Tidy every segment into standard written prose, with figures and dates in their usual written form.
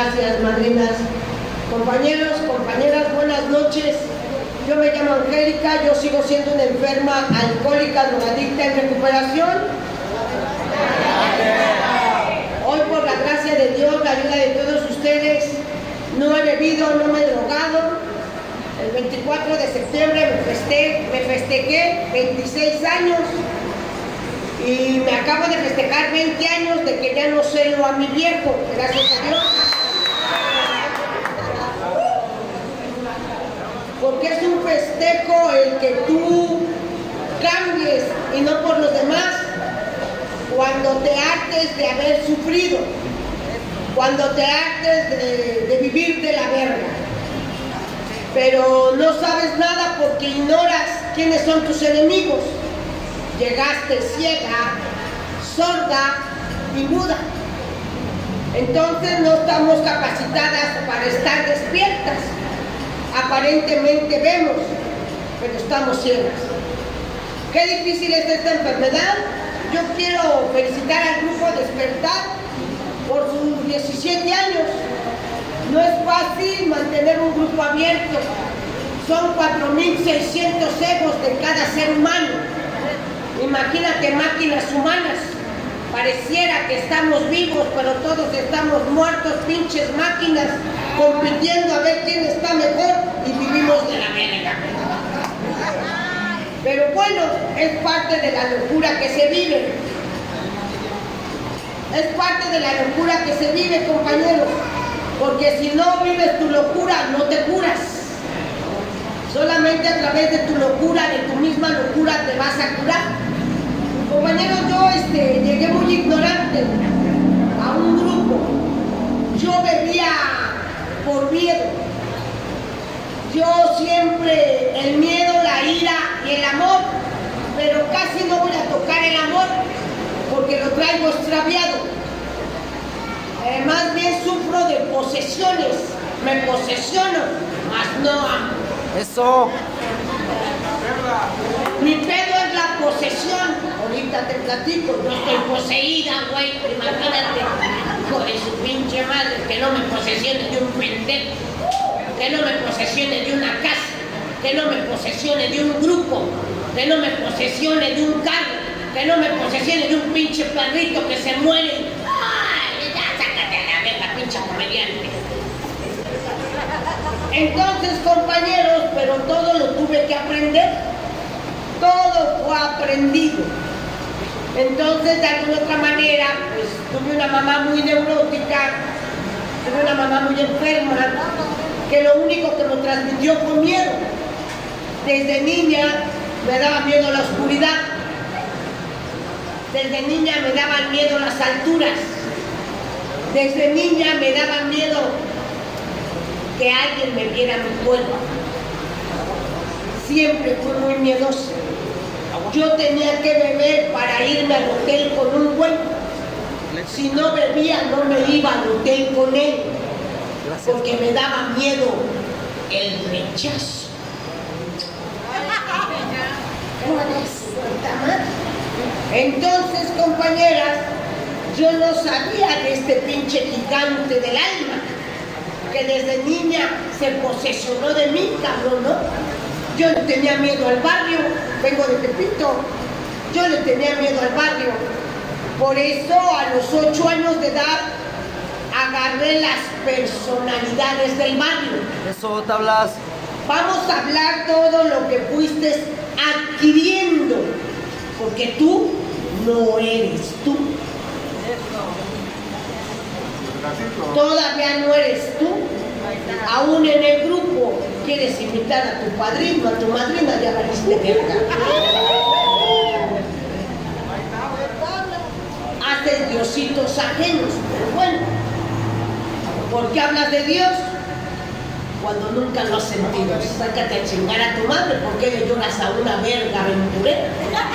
Gracias, madrinas. Compañeros, compañeras, buenas noches. Yo me llamo Angélica, yo sigo siendo una enferma alcohólica, drogadicta en recuperación. Hoy, por la gracia de Dios, la ayuda de todos ustedes, no he bebido, no me he drogado. El 24 de septiembre me festejé 26 años y me acabo de festejar 20 años de que ya no celo a mi viejo, gracias a Dios. Porque es un festejo el que tú cambies y no por los demás. Cuando te hartes de haber sufrido, cuando te hartes de vivir de la verga, pero no sabes nada porque ignoras quiénes son tus enemigos. Llegaste ciega, sorda y muda. Entonces no estamos capacitadas para estar despiertas. Aparentemente vemos, pero estamos ciegas. Qué difícil es esta enfermedad. Yo quiero felicitar al grupo Despertar por sus 17 años. No es fácil mantener un grupo abierto. Son 4.600 egos de cada ser humano. Imagínate máquinas humanas. Pareciera que estamos vivos, pero todos estamos muertos, pinches máquinas, compitiendo a ver quién está mejor y vivimos de la verga. Pero bueno, es parte de la locura que se vive. Es parte de la locura que se vive, compañeros. Porque si no vives tu locura, no te curas. Solamente a través de tu locura, de tu misma locura, te vas a curar. Compañeros, yo llegué muy ignorante a un grupo. Yo bebía por miedo. Yo siempre, el miedo, la ira y el amor, pero casi no voy a tocar el amor porque lo traigo extraviado. Más bien sufro de posesiones, me posesiono, mas no amo. Eso. Mi pedo es la posesión. Ahorita te platico, yo estoy poseída, güey, imagínate, hijo de su pinche madre, que no me posesione de un pendejo, que no me posesione de una casa, que no me posesione de un grupo, que no me posesione de un carro, que no me posesione de un pinche perrito que se muere. ¡Ay, ya sácate a la verga, pinche comediante! Entonces, compañeros, pero todo lo tuve que aprender. Todo fue aprendido. Entonces, de alguna otra manera, pues tuve una mamá muy neurótica, tuve una mamá muy enferma, que lo único que me transmitió fue miedo. Desde niña me daba miedo la oscuridad. Desde niña me daban miedo las alturas. Desde niña me daban miedo que alguien me viera mi cuerpo. Siempre fui muy miedosa. Yo tenía que beber para irme al hotel con un güey. Si no bebía, no me iba al hotel con él. Porque me daba miedo el rechazo. Entonces, compañeras, yo no sabía de este pinche gigante del alma que desde niña se posesionó de mí, cabrón, ¿no? Yo le tenía miedo al barrio, vengo de Tepito, yo le tenía miedo al barrio. Por eso a los 8 años de edad agarré las personalidades del barrio. Eso, tablas. Vamos a hablar todo lo que fuiste adquiriendo, porque tú no eres tú. Todavía no eres tú. Aún en el grupo quieres imitar a tu padrino, a tu madrina, ya valiste verga. Haces diositos ajenos, pero bueno. ¿Por qué hablas de Dios cuando nunca lo has sentido? Sácate a chingar a tu madre, ¿por qué le lloras a una verga aventurera?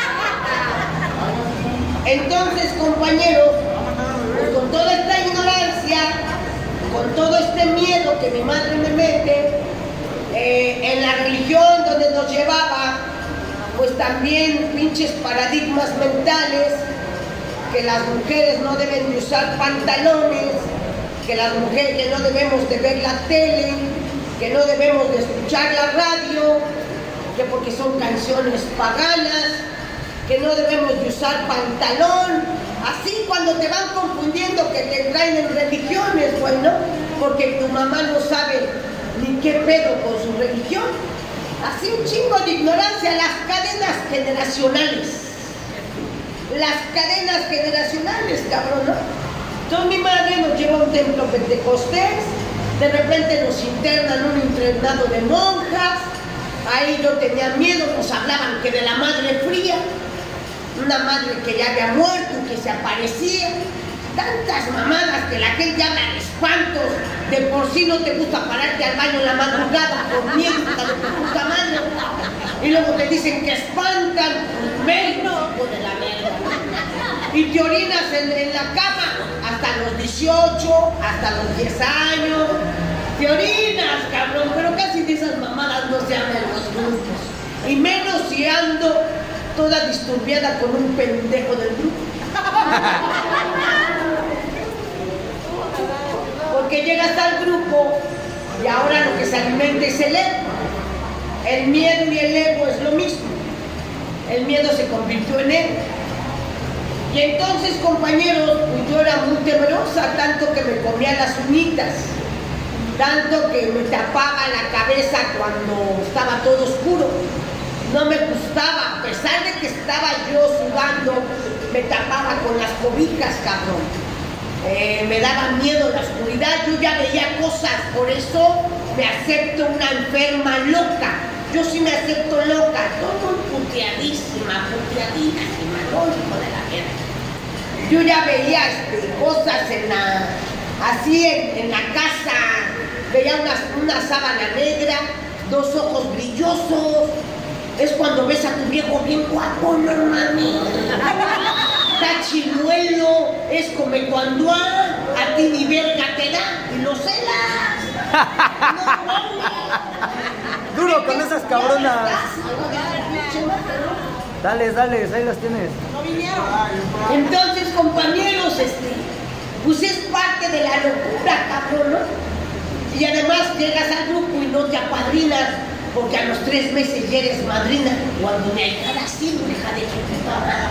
Entonces, compañeros, pues con toda esta ignorancia, con todo este miedo que mi madre me mete, en la religión donde nos llevaba, pues también pinches paradigmas mentales, que las mujeres no deben de usar pantalones, que las mujeres, que no debemos de ver la tele, que no debemos de escuchar la radio, que porque son canciones paganas, que no debemos de usar pantalón. Así cuando te van confundiendo que te traen en religiones, bueno, porque tu mamá no sabe ni qué pedo con su religión. Así un chingo de ignorancia, las cadenas generacionales. Las cadenas generacionales, cabrón, ¿no? Entonces mi madre nos lleva a un templo pentecostés, de repente nos internan un internado de monjas, ahí yo tenía miedo, nos hablaban que de la madre fría, una madre que ya había muerto y que se aparecía, tantas mamadas que la gente habla de espantos, de por sí no te gusta pararte al baño en la madrugada por miedo hija de tu puta madre, y luego te dicen que espantan, menos de la mierda, y te orinas en la cama hasta los 18, hasta los 10 años, te orinas, cabrón, pero casi de esas mamadas no se hablan en los grupos, y menos si ando toda disturbiada con un pendejo del grupo. Porque llegas al grupo y ahora lo que se alimenta es el ego. El miedo y el ego es lo mismo. El miedo se convirtió en ego. Y entonces, compañeros, pues yo era muy temerosa, tanto que me comía las uñitas, tanto que me tapaba la cabeza cuando estaba todo oscuro. No me gustaba, a pesar de que estaba yo sudando, me tapaba con las cobijas, cabrón. Me daba miedo la oscuridad, yo ya veía cosas, por eso me acepto una enferma loca. Yo sí me acepto loca, todo puteadísima, no, hijo de la mierda. Yo ya veía cosas así en la casa, veía una sábana negra, dos ojos brillosos. Es cuando ves a tu viejo bien guapo, no mames. Está chimuelo, es como cuando a ti ni verga te da y lo celas. No mames. Duro con esas cabronas. Dale, ahí las tienes. Entonces, compañeros, pues es parte de la locura, cabrón, ¿no? Y además llegas al grupo y no te apadrinas, porque a los 3 meses ya eres madrina, cuando me ayudas así, hija de puta.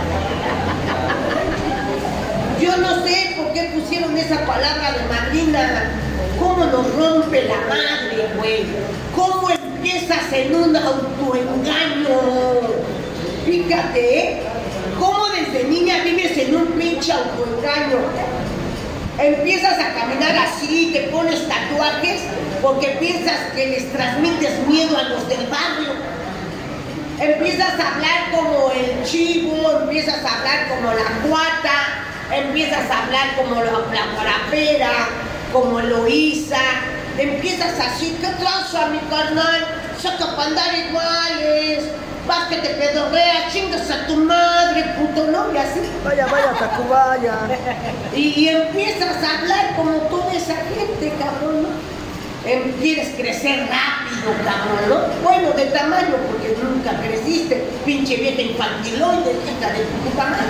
Yo no sé por qué pusieron esa palabra de madrina. ¿Cómo nos rompe la madre, güey? ¿Cómo empiezas en un autoengaño? Fíjate, ¿eh? ¿Cómo desde niña vives en un pinche autoengaño? Empiezas a caminar así, te pones tatuajes porque piensas que les transmites miedo a los del barrio. Empiezas a hablar como el chivo, empiezas a hablar como la cuata, empiezas a hablar como la guarapera, como Eloísa. Empiezas así, ¿qué traza, mi carnal? Saca para andar iguales. Vas que te pedorreas, chingas a tu madre, puto, ¿no? Y así. Vaya, Tacubaya. Y empiezas a hablar como toda esa gente, cabrón, ¿no? Quieres crecer rápido, cabrón, ¿no? Bueno, de tamaño, porque nunca creciste, pinche vieja infantiloide, hija de tu puta madre.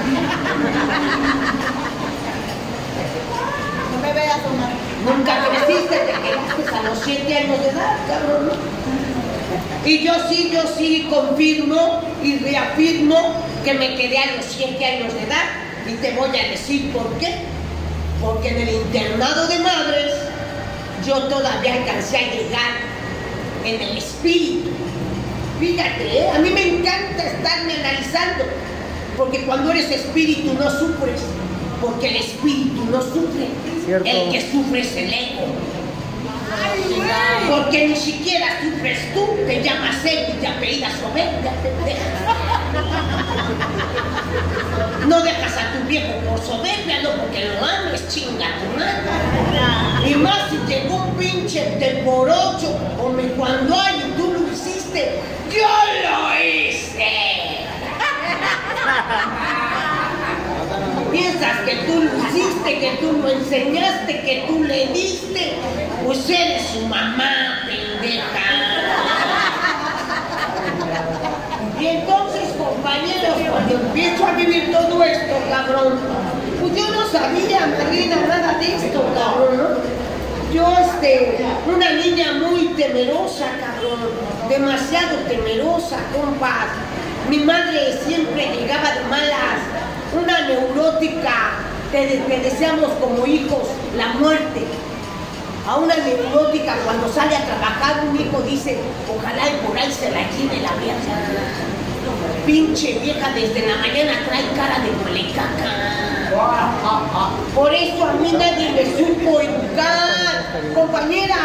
No me veas, Omar. Nunca creciste, te quedaste a los 7 años de edad, cabrón, ¿no? Y yo sí confirmo y reafirmo que me quedé a los 7 años de edad. Y te voy a decir por qué. Porque en el internado de madres yo todavía alcancé a llegar en el espíritu. Fíjate, a mí me encanta estarme analizando. Porque cuando eres espíritu no sufres. Porque el espíritu no sufre. Cierto. El que sufre es el ego. Porque ni siquiera sufres tú, te llamas él y te apellidas soberbia, no dejas a tu viejo por soberbia, no porque lo ames, chinga tu madre. Y más si llegó un pinche de por 8, hombre, cuando hay y tú lo hiciste, yo lo hice. Piensas que tú lo hiciste, que tú lo enseñaste, que tú le diste, pues eres su mamá, pendeja. Y entonces, compañeros, cuando empiezo a vivir todo esto, cabrón, pues yo no sabía, madrina, nada de esto, cabrón, ¿no? Yo, una niña muy temerosa, cabrón. Demasiado temerosa, compas. Mi madre siempre llegaba de malas. Una neurótica. Te deseamos como hijos la muerte. A una neurótica cuando sale a trabajar un hijo dice, ojalá y por ahí se la lleve la vieja. Pinche vieja desde la mañana trae cara de molecaca. Por eso a mí nadie me supo educar. Compañeras.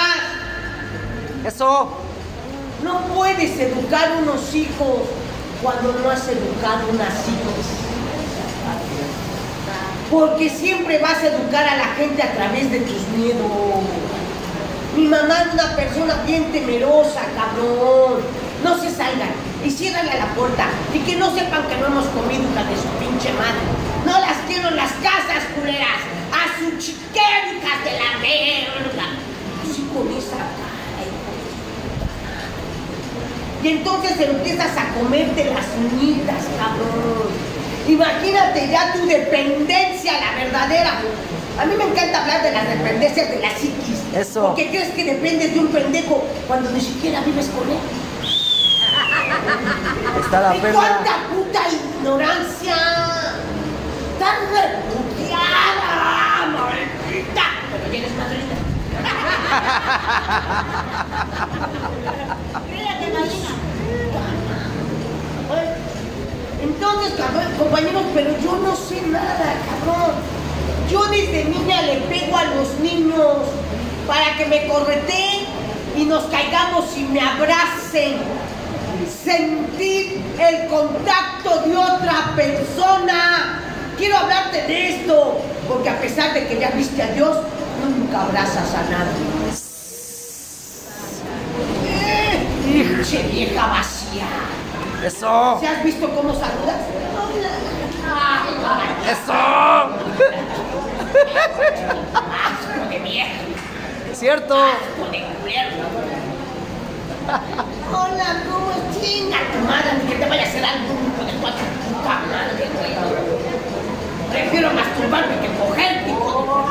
Eso. No puedes educar unos hijos cuando no has educado unas hijas. Porque siempre vas a educar a la gente a través de tus miedos. Mi mamá es una persona bien temerosa, cabrón. No se salgan y ciérrale a la puerta. Y que no sepan que no hemos comido hija de su pinche madre. No las quiero en las casas, culeras. A su chiquero, hijas de la verga. Sí, con esa cara. Y entonces empiezas a comerte las uñitas, cabrón. Imagínate ya tu dependencia, la verdadera. A mí me encanta hablar de las dependencias de la psiquis. Eso. Porque crees que dependes de un pendejo cuando ni siquiera vives con él. Está la ¿Y perla. cuánta puta ignorancia? ¡Tan repudiada, maldita! Pero ya eres madrina. Cállate, gallina. Entonces, compañeros, pero yo no sé nada, cabrón. Yo desde niña le pego a los niños para que me correteen y nos caigamos y me abracen. Sentir el contacto de otra persona. Quiero hablarte de esto, porque a pesar de que ya viste a Dios, nunca abrazas a nadie. Pinche vieja vacía. Eso. ¿Se has visto cómo saludas? Eso. Asco de vieja. Cierto. Asco de culero. Hola, ¿cómo estás? Chinga tu madre, ni que te vaya a hacer algo, hijo de cuatro puta madre, güey. Prefiero masturbarme que cogerte, hijo.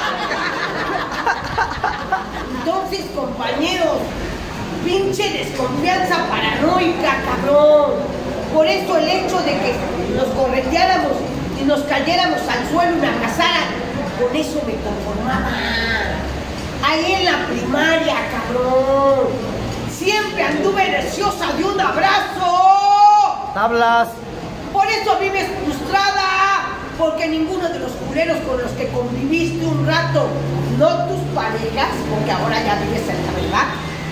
Entonces, compañeros, pinche desconfianza paranoica, cabrón. Por eso el hecho de que nos correteáramos y nos cayéramos al suelo y me abrazaran, con eso me conformaba. Ahí en la primaria, cabrón. Siempre anduve deseosa de un abrazo. Tablas. Por eso vives frustrada. Porque ninguno de los culeros con los que conviviste un rato, no tus parejas, porque ahora ya vives en la verdad,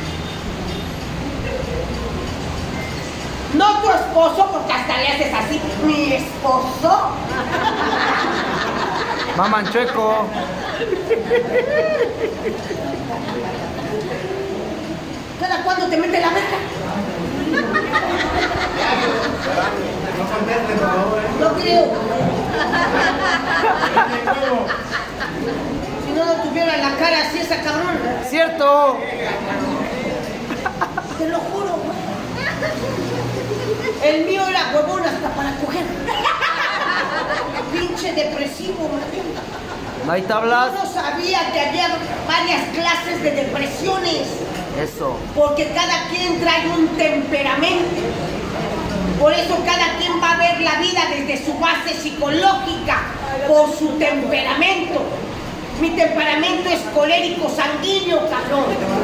no tu esposo, porque hasta le haces así, mi esposo. Mamanchueco. ¿Cada cuándo te mete la verga? No creo. Si no tuviera la cara así esa cabrón. Cierto. Te lo juro, güey. El mío era huevón hasta para coger. Pinche depresivo, güey. No hay tablas. Yo no sabía que había varias clases de depresiones. Eso. Porque cada quien trae un temperamento. Por eso cada quien va a ver la vida desde su base psicológica, por su temperamento. Mi temperamento es colérico sanguíneo, cabrón.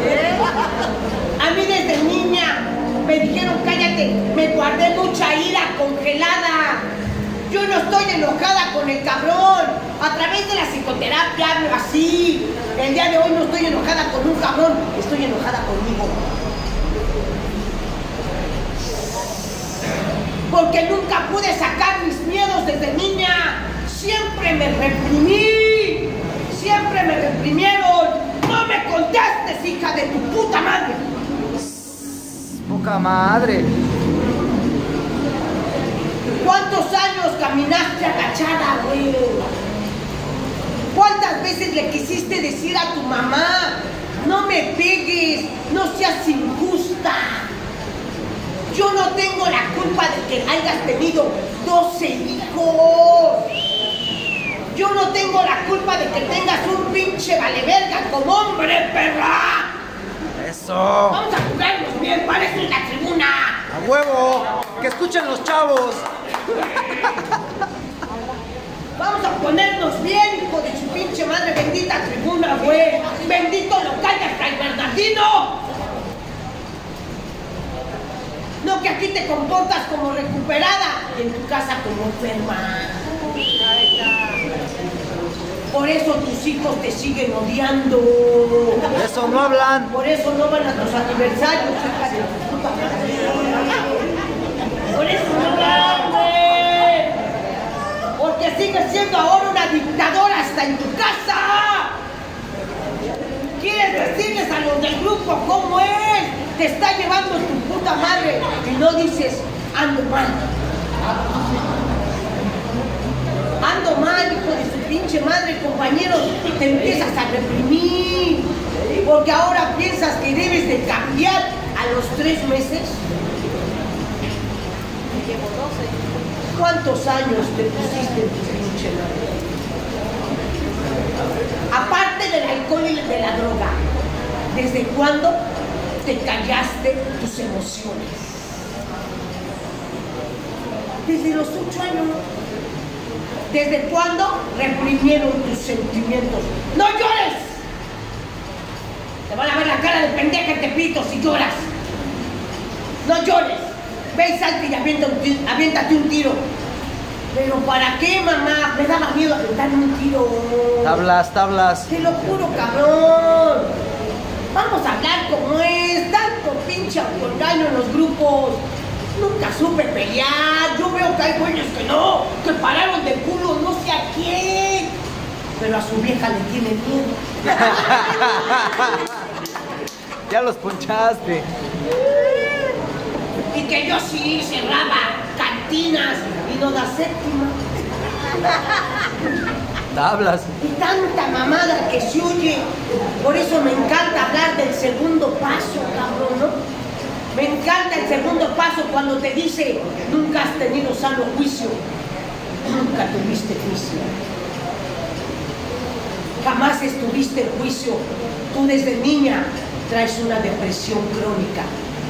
A mí desde niña me dijeron cállate, me guardé mucha ira congelada. Yo no estoy enojada con el cabrón. A través de la psicoterapia hablo así. El día de hoy no estoy enojada con un cabrón, estoy enojada conmigo. Porque nunca pude sacar mis miedos desde niña. Siempre me reprimí. Siempre me reprimieron. No me contestes, hija de tu puta madre. Poca madre. ¿Cuántos años caminaste agachada, güey? ¿Cuántas veces le quisiste decir a tu mamá, no me pegues, no seas injusta? Yo no tengo la culpa de que hayas tenido 12 hijos. Yo no tengo la culpa de que tengas un pinche valeverga como hombre, perra. Eso. Vamos a jugarnos bien, parece en la tribuna. A huevo. Que escuchen los chavos. Vamos a ponernos bien, hijo de su pinche madre, bendita tribuna, güey. Bendito local de Fray Bernardino. No que aquí te comportas como recuperada y en tu casa como enferma. Por eso tus hijos te siguen odiando. Por eso no hablan. Por eso no van a tus aniversarios, hija de tu puta madre. Por eso no van, güey. Porque sigues siendo ahora una dictadora hasta en tu casa. ¿Quieres decirles a los del grupo cómo es? Te está llevando tu puta madre y no dices, ando mal. Ando mal, hijo de su pinche madre, compañeros, te empiezas a reprimir. Porque ahora piensas que debes de cambiar a los 3 meses. Llevo 12. ¿Cuántos años te pusiste en tu pinche madre? Aparte del alcohol y de la droga, ¿desde cuándo te callaste tus emociones? Desde los 8 años. ¿Desde cuándo reprimieron tus sentimientos? ¡No llores! Te van a ver la cara de pendeja y te pito si lloras. ¡No llores! Ve y salte y aviéntate un tiro. ¿Pero para qué, mamá? Me daba miedo aventarme un tiro. Tablas. Te lo juro, cabrón. Vamos a hablar como es. Tanto pinche autoengaño en los grupos. Nunca supe pelear. Yo veo que hay güeyes que pararon de culo no sé a quién. Pero a su vieja le tiene miedo. Ya los ponchaste. Y que yo sí cerraba cantinas y no da séptima. Tablas. Y tanta mamada que se oye. Por eso me encanta hablar del segundo paso, cabrón, ¿no? Me encanta el segundo paso cuando te dice, nunca has tenido sano juicio. Nunca tuviste juicio. Jamás estuviste en juicio. Tú desde niña traes una depresión crónica.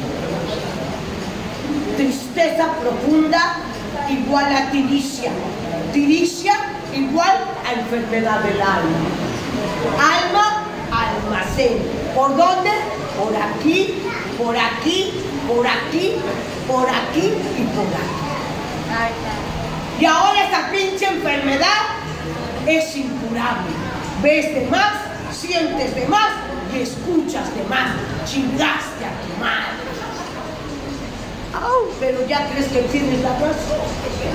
Tristeza profunda igual a tiricia. Tiricia igual a enfermedad del alma. Alma, almacén. ¿Por dónde? Por aquí, por aquí, por aquí, por aquí y por aquí. Y ahora esa pinche enfermedad es incurable. Ves de más, sientes de más y escuchas de más. Chingaste a tu madre. Pero ya crees que tienes la razón.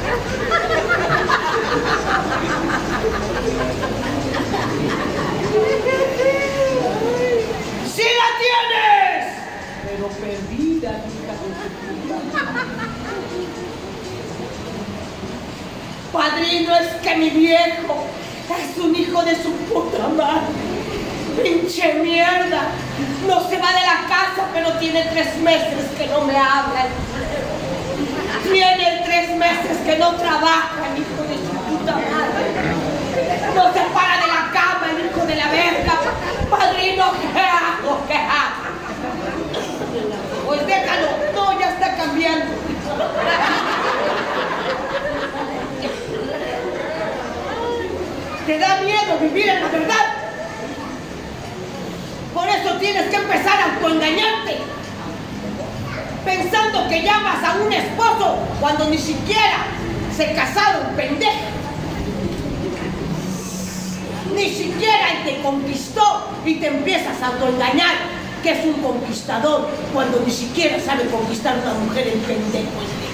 ¡Sí la tienes! Pero perdida, hija de tu puta. Padrino, es que mi viejo es un hijo de su puta madre. Pinche mierda. No se va de la casa, pero tiene 3 meses que no me habla. Tiene 3 meses que no trabaja, el hijo de su puta madre. No se para de la cama, el hijo de la verga. Padrino, ¿qué hago? ¿Qué hago? Pues déjalo. No, ya está cambiando. Te da miedo vivir en la verdad. Por eso tienes que empezar a autoengañarte. Pensando que llamas a un esposo cuando ni siquiera se casaron, pendejo. Ni siquiera él te conquistó y te empiezas a autoengañar que es un conquistador cuando ni siquiera sabe conquistar a una mujer en pendejo.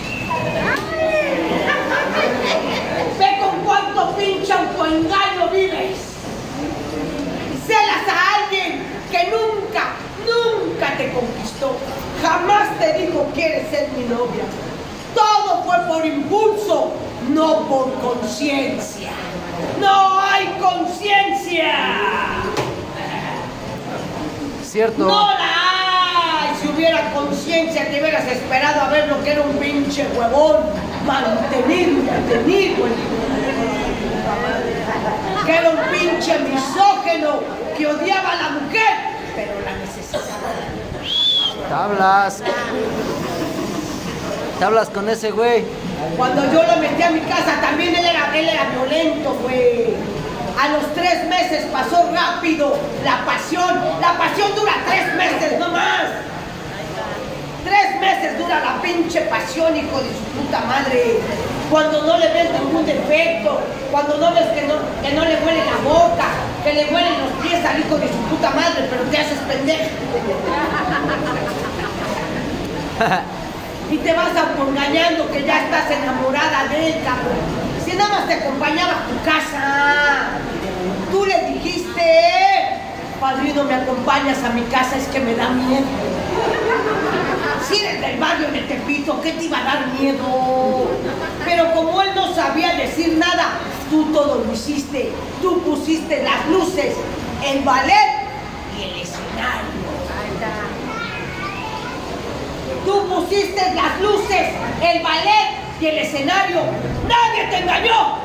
Ve con cuánto pinche autoengaño vives. Celas a alguien que nunca te conquistó. Jamás te dijo quieres ser mi novia. Todo fue por impulso, no por conciencia. ¡No hay conciencia! Cierto. ¡No la hay! Si hubiera conciencia te hubieras esperado a ver lo que era un pinche huevón mantenido. que era un pinche misógeno que odiaba a la mujer, pero la necesitaba. Tablas con ese güey. Cuando yo lo metí a mi casa, también él era violento, güey. A los 3 meses pasó rápido la pasión. La pasión dura 3 meses, no más. 3 meses dura la pinche pasión, hijo de su puta madre. Cuando no le ves ningún defecto, cuando no ves que no le huele la boca, que le huelen los pies al hijo de su puta madre, pero te haces pendejo. Y te vas autoengañando que ya estás enamorada de él, cabrón. Si nada más te acompañaba a tu casa, tú le dijiste, padrino, me acompañas a mi casa, es que me da miedo. Si eres del barrio de Tepito, ¿qué te iba a dar miedo? Pero como él no sabía decir nada, tú todo lo hiciste. Tú pusiste las luces, el ballet y el escenario. Tú pusiste las luces, el ballet y el escenario. ¡Nadie te engañó!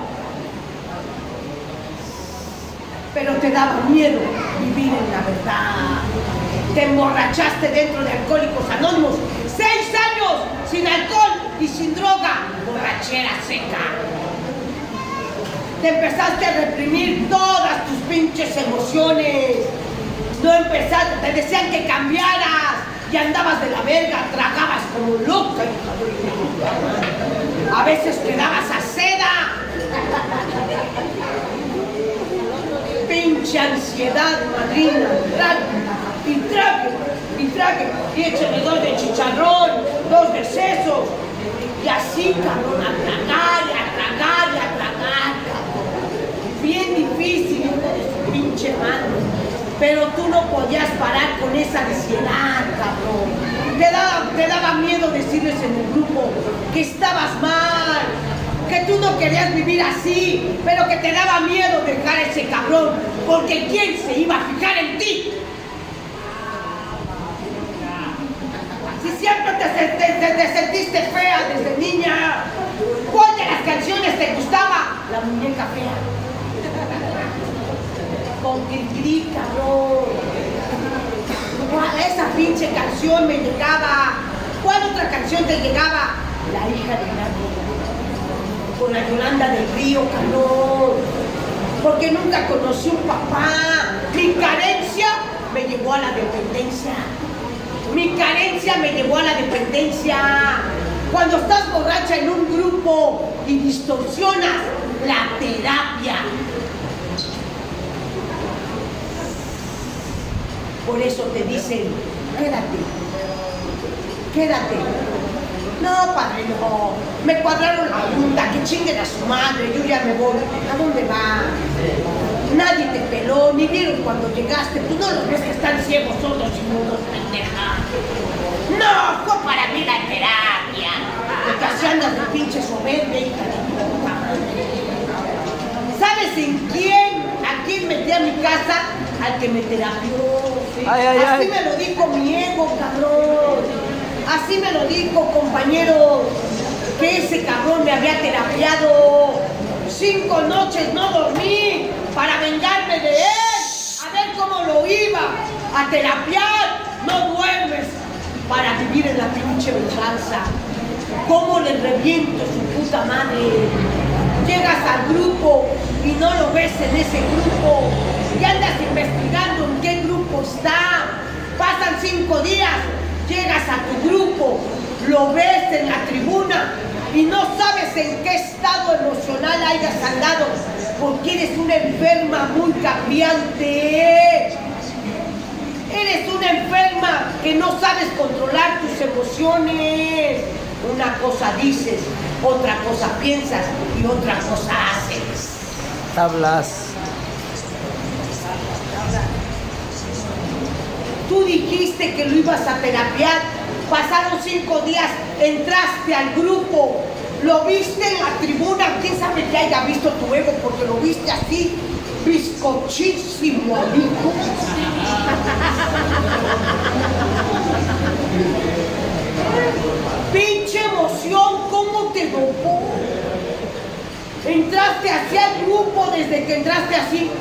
Pero te daba miedo vivir en la verdad. Te emborrachaste dentro de Alcohólicos Anónimos. 6 años sin alcohol y sin droga. Borrachera seca. Te empezaste a reprimir todas tus pinches emociones. No empezaste, te decían que cambiaras. Y andabas de la verga, tragabas como loca. A veces quedabas a seda. Pinche ansiedad, madrina. Trague. Y échale 2 de chicharrón, 2 de sesos. Y así, cabrón, a tragar, cabrón. Bien difícil, hijo de su pinche mano. Pero tú no podías parar con esa ansiedad, cabrón. Te daba miedo decirles en el grupo que estabas mal, que tú no querías vivir así, pero que te daba miedo dejar ese cabrón, porque ¿quién se iba a fijar en ti? Si siempre te sentiste fea desde niña, ¿cuál de las canciones te gustaba? La muñeca fea. Con Cricri, cabrón. Esa pinche canción me llegaba. ¿Cuál otra canción te llegaba? La hija de nadie. Con la Yolanda del Río, cabrón. Porque nunca conocí un papá. Mi carencia me llevó a la dependencia. Cuando estás borracha en un grupo y distorsionas la terapia. Por eso te dicen, quédate. No, padre, no. Me cuadraron la punta, que chinguen a su madre, yo ya me voy. ¿A dónde va? Nadie te peló, ni vieron cuando llegaste. Pues no los ves que están ciegos, sordos y mudos, pendeja. No, fue para mí la terapia. Porque así andas de pinche soberbia, hija de puta madre. ¿Sabes a quién metí a mi casa? Al que me terapió. Así me lo dijo mi ego, cabrón. Así me lo dijo, compañero, que ese cabrón me había terapiado. 5 noches no dormí para vengarme de él. A ver cómo lo iba a terapiar. No duermes para vivir en la pinche venganza. ¿Cómo le reviento su puta madre? Llegas al grupo y no lo ves en ese grupo. Y andas investigando en qué grupo está. Pasan 5 días, llegas a tu grupo, lo ves en la tribuna y no sabes en qué estado emocional hayas andado, porque eres una enferma muy cambiante. Eres una enferma que no sabes controlar tus emociones. Una cosa dices, otra cosa piensas y otra cosa haces. Tablas. Tú dijiste que lo ibas a terapiar, pasaron 5 días, entraste al grupo, lo viste en la tribuna, quién sabe que haya visto tu ego porque lo viste así, bizcochísimo, amigo. Pinche emoción, ¿cómo te dopó? Entraste hacia el grupo desde que entraste así.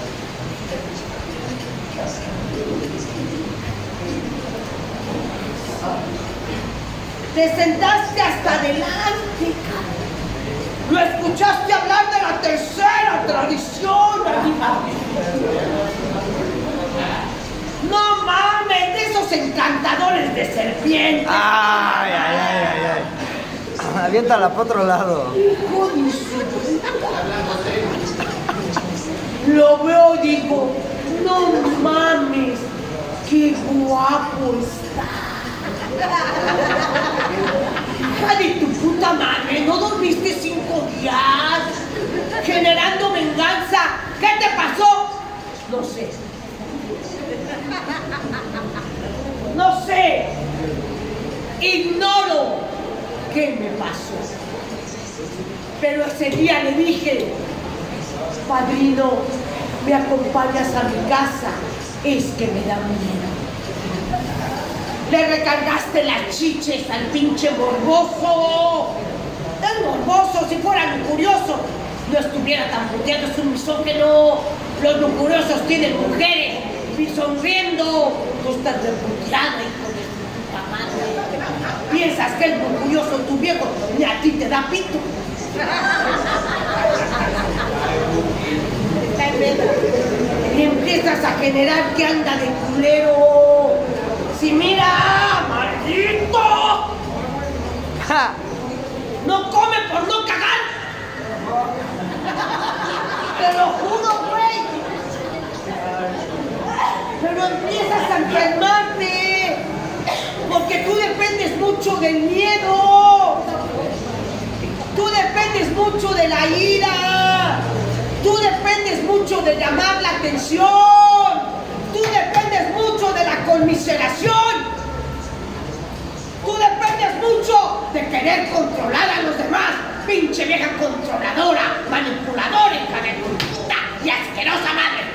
Te sentaste hasta adelante, lo escuchaste hablar de la tercera tradición. No mames, de esos encantadores de serpientes. Ay, ay, ay, ay, ay. Aviéntala para otro lado. Hijo de su... Lo veo y digo, no mames, qué guapo está. Hija de tu puta madre, ¿no dormiste 5 días? Generando venganza. ¿Qué te pasó? No sé. No sé. Ignoro qué me pasó. Pero ese día le dije, padrino, ¿me acompañas a mi casa? Es que me da miedo. Le recargaste las chiches al pinche morboso. El morboso, si fuera lujurioso, no estuviera tan puteado, es un misógeno. Los lujuriosos tienen mujeres y sonriendo. Tú estás reputeada, hijo de puta madre. Piensas que el lujurioso, tu viejo, ni a ti te da pito. Está en veda. Y empiezas a generar que anda de culero. Si mira, maldito. Ja. No come por no cagar. Te lo juro, güey. Pero empiezas a enfermarte. Porque tú dependes mucho del miedo. Tú dependes mucho de la ira. Tú dependes mucho de llamar la atención. Tú dependes mucho de la conmiseración. Tú dependes mucho de querer controlar a los demás. Pinche vieja controladora, manipuladora, hija de puta y asquerosa madre.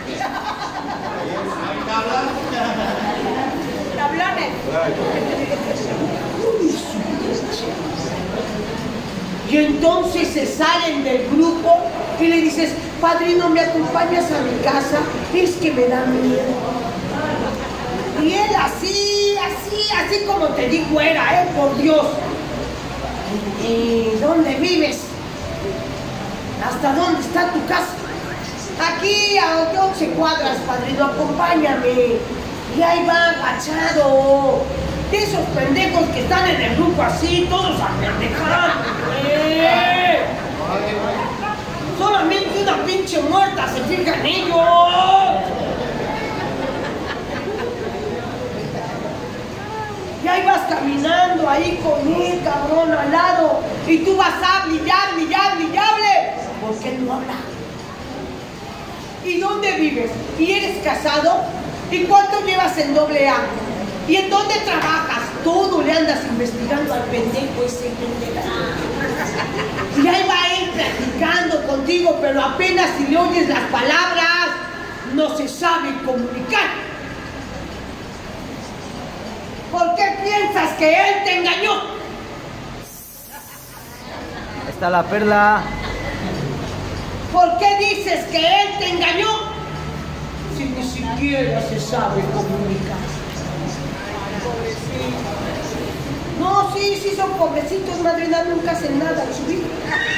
Tablones. Y entonces se salen del grupo y le dices, padrino, ¿me acompañas a mi casa? Es que me da miedo. Y él así como te di fuera, por Dios. ¿Y dónde vives? ¿Hasta dónde está tu casa? Aquí a 11 cuadras, padrino, acompáñame. Y ahí va agachado. De esos pendejos que están en el grupo así, todos apendejados. Solamente una pinche muerta se fija en ellos. Y ahí vas caminando ahí con él, cabrón, al lado. Y tú vas hable y hable. ¿Por qué no habla? ¿Y dónde vives? ¿Y eres casado? ¿Y cuánto llevas en AA? ¿Y en dónde trabajas? Todo le andas investigando al pendejo ese pendejo. Y ahí va él platicando contigo, pero apenas si le oyes las palabras, no se sabe comunicar. ¿Por qué piensas que él te engañó? Ahí está la perla. ¿Por qué dices que él te engañó? Si ni siquiera se sabe comunicar. No, sí son pobrecitos, madrina, nunca hacen nada en su vida.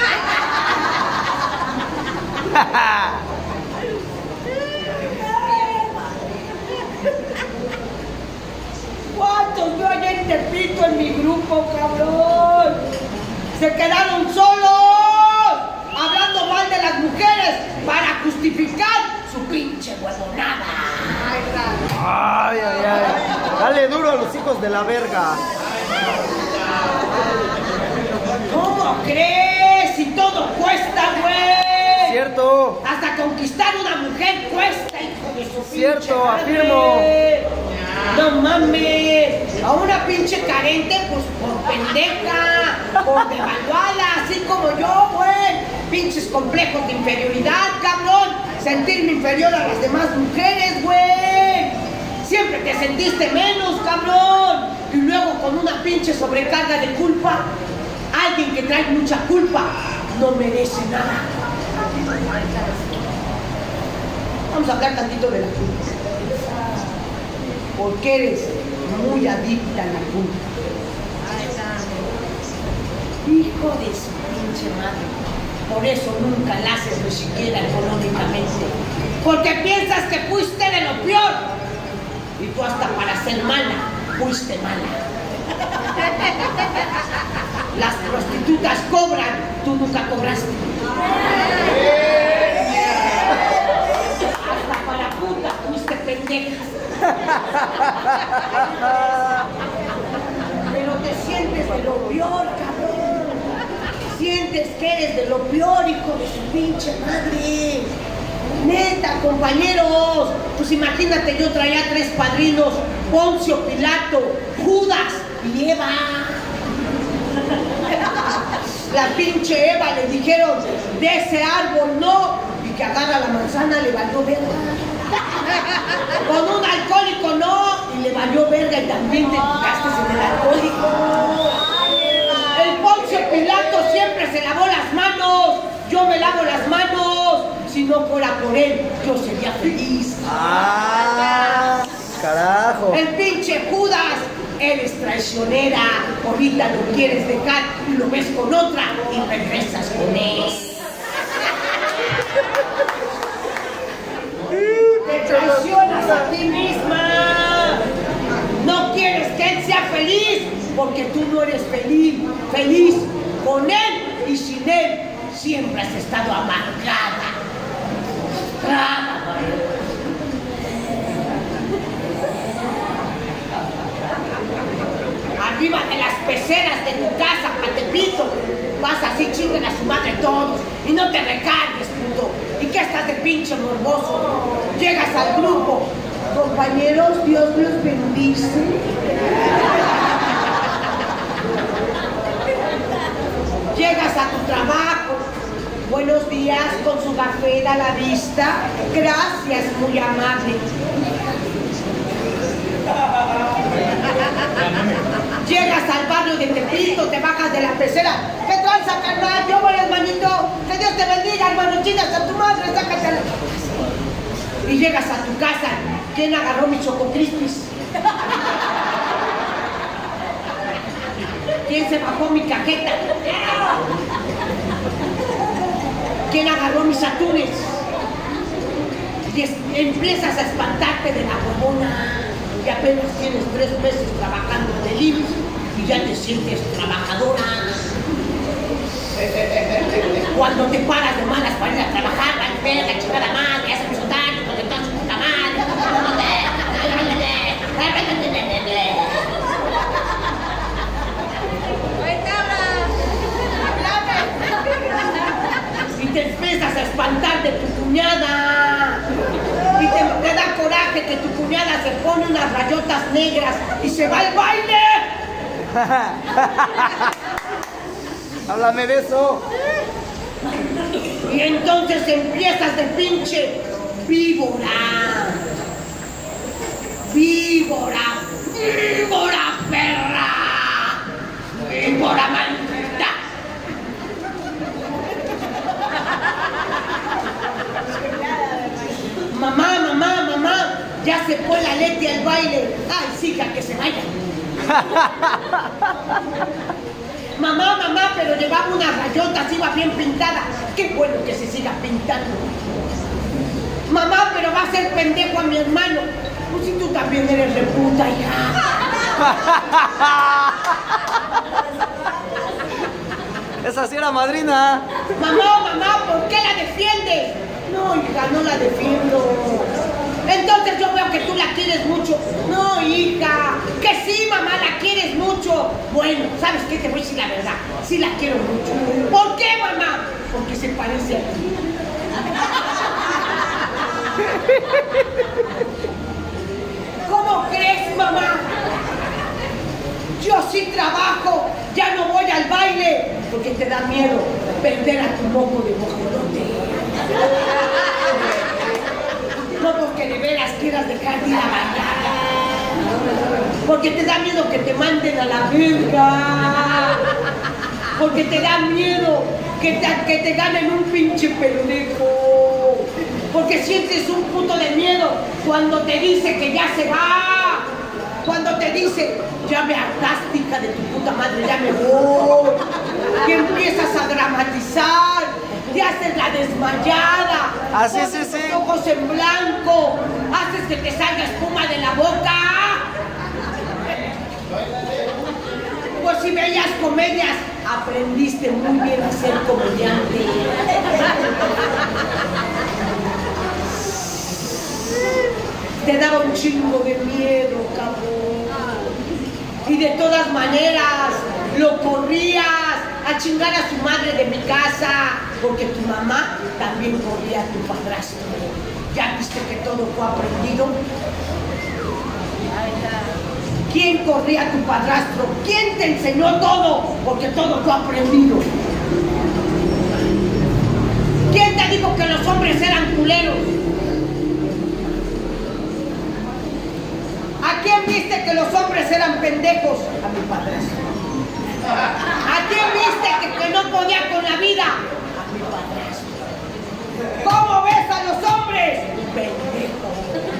¿Cuántos veo allá en Tepito en mi grupo, cabrón? Se quedaron solos, hablando mal de las mujeres para justificar su pinche huevonada. Ay, ay, ay. Dale duro a los hijos de la verga. ¿Cómo crees? Si todo cuesta, güey. Cierto. Hasta conquistar una mujer cuesta, hijo de su Cierto, pinche madre. afirmo. No mames. A una pinche carente, pues por pendeja, por devaluada, así como yo, güey. Pinches complejos de inferioridad, cabrón. Sentirme inferior a las demás mujeres, güey. Siempre te sentiste menos, cabrón. Y luego con una pinche sobrecarga de culpa. Alguien que trae mucha culpa no merece nada. Vamos a hablar tantito de la fruta. Porque eres muy adicta a la fruta. Hijo de su pinche madre. Por eso nunca la haces ni siquiera económicamente. Porque piensas que fuiste de lo peor. Y tú hasta para ser mala, fuiste mala. Las prostitutas cobran, tú nunca cobraste. Hasta para puta fuiste pendeja. Pero te sientes de lo peor, cabrón. Sientes que eres de lo peor, hijo de su pinche madre. Neta, compañeros. Pues imagínate, yo traía 3 padrinos: Poncio Pilato, Judas y Eva. La pinche Eva le dijeron: de ese árbol no. Y que agarra la manzana, le valió verga. Con un alcohólico no. Y le valió verga y también te fijaste en el alcohólico. El Poncio Pilato siempre se lavó las manos. Yo me lavo las manos. Si no fuera por él, yo sería feliz. ¡Ah! ¡Carajo! El pinche Judas, eres traicionera. Ahorita lo quieres dejar y lo ves con otra y regresas con él. Te traicionas a ti misma. No quieres que él sea feliz porque tú no eres feliz con él y sin él. Siempre has estado amargada. Arriba de las peceras de tu casa, Patepito, vas así, chinguen a su madre todos y no te recargues, puto. ¿Y qué estás de pinche morboso? Llegas al grupo: compañeros, Dios los bendice. Llegas a tu trabajo: buenos días, con su gafera a la vista. Gracias, muy amable. Llegas al barrio de Tepito, te bajas de la pecera. ¿Qué tranza, carnal? Yo voy, hermanito. Que Dios te bendiga, hermano. Chingas a tu madre, sácatela. Y llegas a tu casa. ¿Quién agarró mi Choco Crispis? ¿Quién se bajó mi cajeta? ¿Quién agarró mis atunes? Y empiezas a espantarte de la huevona. Y apenas tienes 3 meses trabajando en el IMSS y ya te sientes trabajadora. Cuando te paras de malas para ir a trabajar, la chingada madre, hace mucho daño, con el su puta madre. Y te empiezas a espantar de tu cuñada. Y te da coraje que tu cuñada se pone unas rayotas negras y se va al baile. Háblame de eso. Y entonces empiezas de pinche víbora. Víbora. Víbora, perra. Víbora maldita. Mamá, ya se fue la Leti al baile. Ay, sí, que se vaya. Mamá, pero llevaba unas rayotas, iba bien pintada. Qué bueno que se siga pintando. Mamá, pero va a ser pendejo a mi hermano. Pues si tú también eres de puta, hija. Esa sí era madrina. Mamá, ¿por qué la defiendes? No, hija, no la defiendo. Entonces yo veo que tú la quieres mucho. No, hija, que sí, mamá, la quieres mucho. Bueno, ¿sabes qué? Te voy a decir la verdad. Sí la quiero mucho. ¿Por qué, mamá? Porque se parece a ti. ¿Cómo crees, mamá? Yo sí trabajo, ya no voy al baile, porque te da miedo perder a tu moco de mojolote. No porque de veras quieras dejar de ir a bailar, porque te da miedo que te manden a la verga. Porque te da miedo que te ganen un pinche pendejo. Porque sientes un puto de miedo cuando te dice que ya se va. Cuando te dice, ya me hartaste, hija de tu puta madre, ya me voy. Y empiezas a dramatizar, te haces la desmayada. Así, pones sí. los ojos en blanco, haces que te salga espuma de la boca. Pues si veías comedias, aprendiste muy bien a ser comediante. Te daba un chingo de miedo, cabrón. Y de todas maneras, lo corrías a chingar a su madre de mi casa, porque tu mamá también corría a tu padrastro. ¿Ya viste que todo fue aprendido? ¿Quién corría a tu padrastro? ¿Quién te enseñó todo? Porque todo fue aprendido. ¿Quién te dijo que los hombres eran culeros? ¿A quién viste que los hombres eran pendejos? A mi padrastro. ¿A quién viste que no podía con la vida? A mi padrastro. ¿Cómo ves a los hombres? Pendejo.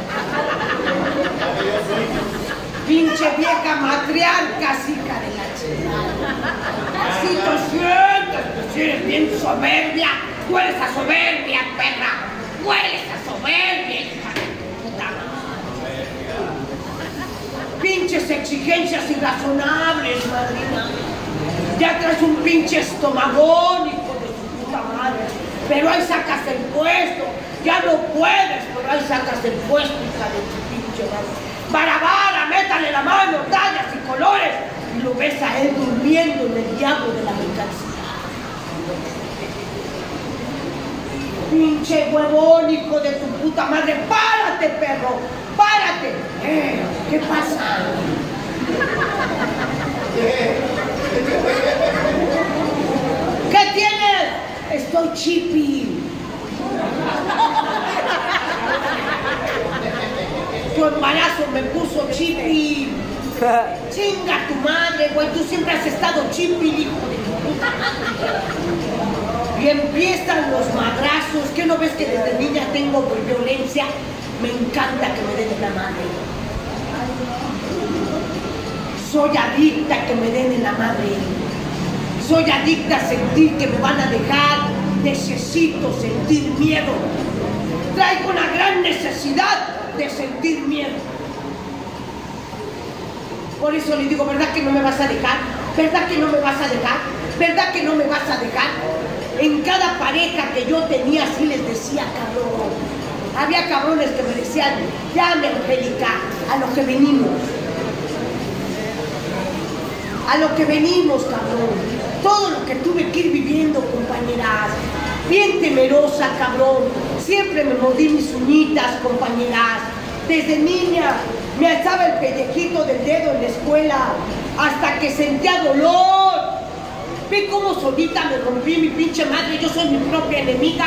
Pinche vieja matriarca, hija de la chingada. Así te sientes, pues eres bien soberbia. Hueles a soberbia, perra. Hueles a soberbia, hija de tu puta madre. Pinches exigencias irrazonables, madrina. Ya traes un pinche estomagón, hijo de su puta madre. Pero ahí sacas el puesto. Ya no puedes, pero ahí sacas el puesto, hija de tu pinche madre. Barabara, métale la mano, tallas y colores. Y lo ves a él durmiendo en el diablo de la mercancía. Pinche huevón, hijo de tu puta madre. ¡Párate, perro! ¡Párate! ¿Qué pasa? ¿Qué tienes? Estoy chippy. Tu embarazo me puso chippy. Chinga tu madre, güey. Tú siempre has estado chippy, hijo de tu puta madre. Y empiezan los madrazos. ¿Qué no ves que desde niña tengo violencia? Me encanta que me den en la madre. Soy adicta a que me den en la madre. Soy adicta a sentir que me van a dejar. Necesito sentir miedo. Traigo una gran necesidad de sentir miedo. Por eso le digo, ¿verdad que no me vas a dejar? ¿Verdad que no me vas a dejar? ¿Verdad que no me vas a dejar? En cada pareja que yo tenía así les decía, cabrón. Había cabrones que me decían, llame, Angélica, a lo que venimos. A lo que venimos, cabrón. Todo lo que tuve que ir viviendo, compañeras. Bien temerosa, cabrón. Siempre me mordí mis uñitas, compañeras. Desde niña me alzaba el pellejito del dedo en la escuela hasta que sentía dolor. Ve cómo solita me rompí mi pinche madre. Yo soy mi propia enemiga.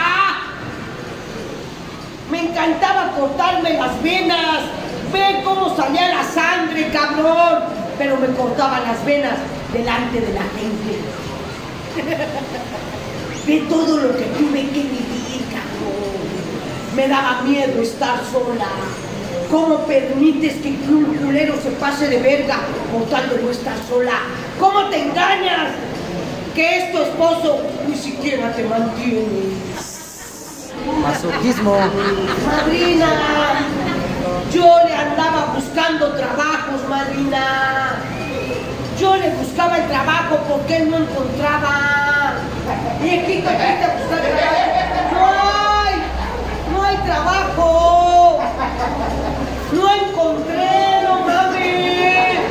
Me encantaba cortarme las venas. Ve cómo salía la sangre, cabrón. Pero me cortaba las venas delante de la gente. Ve todo lo que tuve que vivir, cabrón. Me daba miedo estar sola. ¿Cómo permites que un culero se pase de verga con tal de no estar sola? ¿Cómo te engañas que es tu esposo ni siquiera te mantiene? Masoquismo. Madrina, yo le andaba buscando trabajos, madrina. Yo le buscaba el trabajo porque él no encontraba. Viejito, vete a buscar trabajo. No hay trabajo. No encontré, no mames.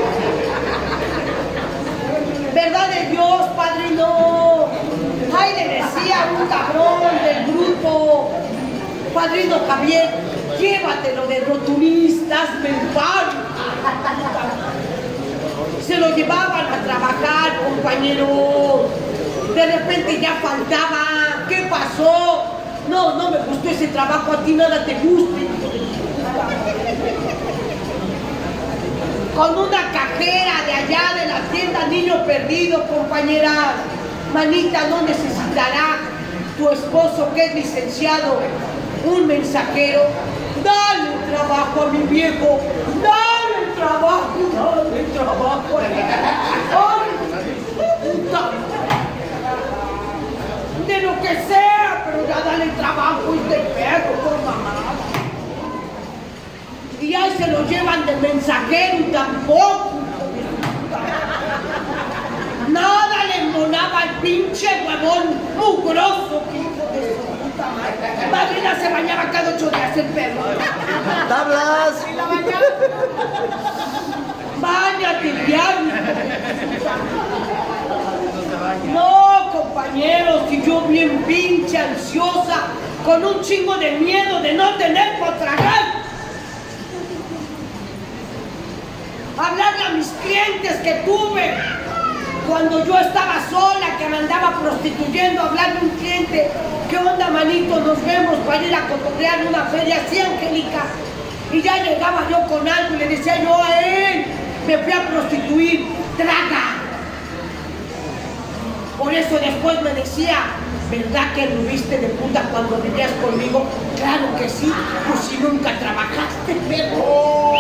¿Verdad de Dios, padrino? Ay, le decía un cabrón del grupo, padrino Javier, llévatelo de rotulista, hazme el paro. Se lo llevaban a trabajar, compañero. De repente ya faltaba. ¿Qué pasó? No me gustó ese trabajo, a ti nada te gusta. Con una cajera de allá de la tienda Niño Perdido, compañera. Manita, no necesitará tu esposo que es licenciado un mensajero. Dale trabajo a mi viejo, dale trabajo a mi puta. De lo que sea, pero ya dale trabajo y te perro por mamá. Y ahí se lo llevan de mensajero y tampoco. Nada le embonaba al pinche huevón mugroso, hijo de su puta madre. Madrina se bañaba cada 8 días el perro. ¡Tablas! Báñate, diablo. No, compañeros, y yo bien pinche ansiosa, con un chingo de miedo de no tener por tragar. Hablarle a mis clientes que tuve cuando yo estaba sola, que me andaba prostituyendo, hablarle a un cliente, ¿qué onda, manito? Nos vemos para ir a cotorrear una feria así, Angélica. Y ya llegaba yo con algo y le decía yo a él, me fui a prostituir, traga. Por eso después me decía, ¿verdad que lo viste de puta cuando vivías conmigo? Claro que sí, pues si nunca trabajaste, perro.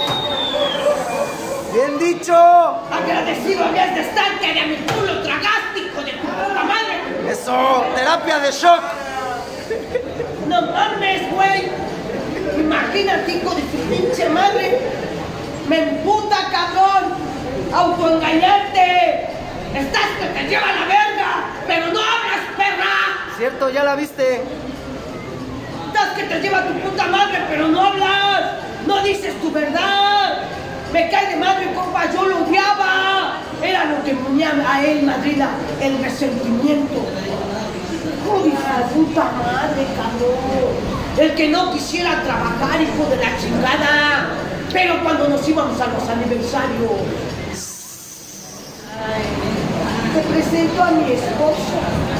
¡Bien dicho! Agradecido habías de estar que a mi culo tragaste, hijo de tu puta madre. ¡Eso! ¡Terapia de shock! No mames, güey. Imagínate, hijo de tu pinche madre. Me emputa, cabrón. Autoengañarte. Estás que te lleva la verga, pero no hablas, perra. Cierto, ya la viste. Estás que te lleva tu puta madre, pero no hablas. No dices tu verdad. Me cae de madre, compa, yo lo odiaba. Era lo que ponía a él, madrina, el resentimiento. Hijo de su puta madre, cabrón. El que no quisiera trabajar, hijo de la chingada. Pero cuando nos íbamos a los aniversarios, te presento a mi esposo.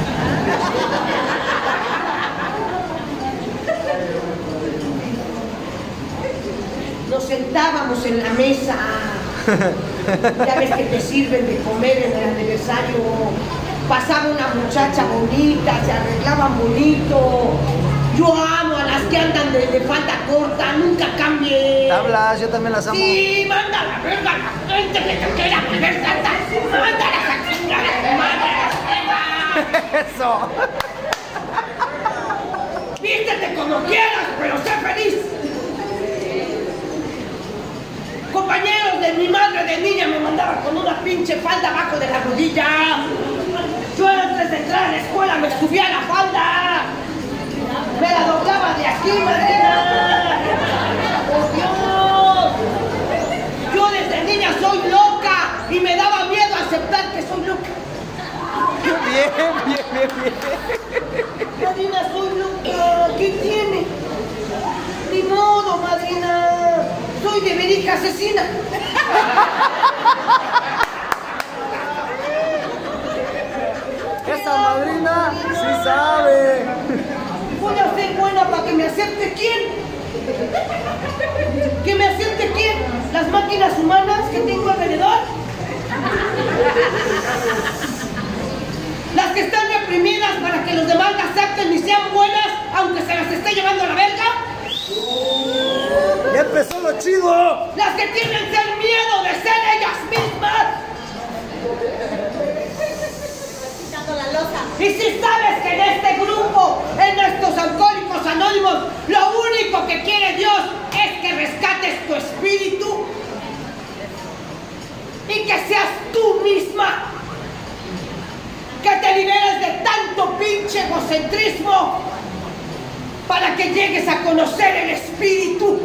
Nos sentábamos en la mesa. Ya ves que te sirven de comer en el aniversario. Pasaba una muchacha bonita, se arreglaban bonito. Yo amo a las que andan de falda corta, nunca cambien. Tablas, yo también las amo. Sí, manda la verga a la gente que te quiera volver santa. Mándalas a chingar a tu madre. ¡Eso! Vístete como quieras, pero sé feliz. Compañeros de mi madre de niña me mandaban con una pinche falda abajo de la rodilla. Yo antes de entrar a la escuela me subía la falda. Me la doblaba de aquí, madrina. ¡Por Dios! Yo desde niña soy loca y me daba miedo aceptar que soy loca. Bien. Madrina, soy loca. ¿Qué tiene? Ni modo, madrina. Soy de verija asesina. Esa madrina sí sabe. Voy a ser buena para que me acepte quién. ¿Que me acepte quién? ¿Las máquinas humanas que tengo alrededor? ¿Las que están reprimidas para que los demás las acepten y sean buenas aunque se las esté llevando a la verga? ¡Ya empezó lo chido! Las que tienen el miedo de ser ellas mismas. Quitando la losa. Y si sabes que en este grupo, en estos alcohólicos anónimos, lo único que quiere Dios es que rescates tu espíritu y que seas tú misma, que te liberes de tanto pinche egocentrismo para que llegues a conocer el espíritu.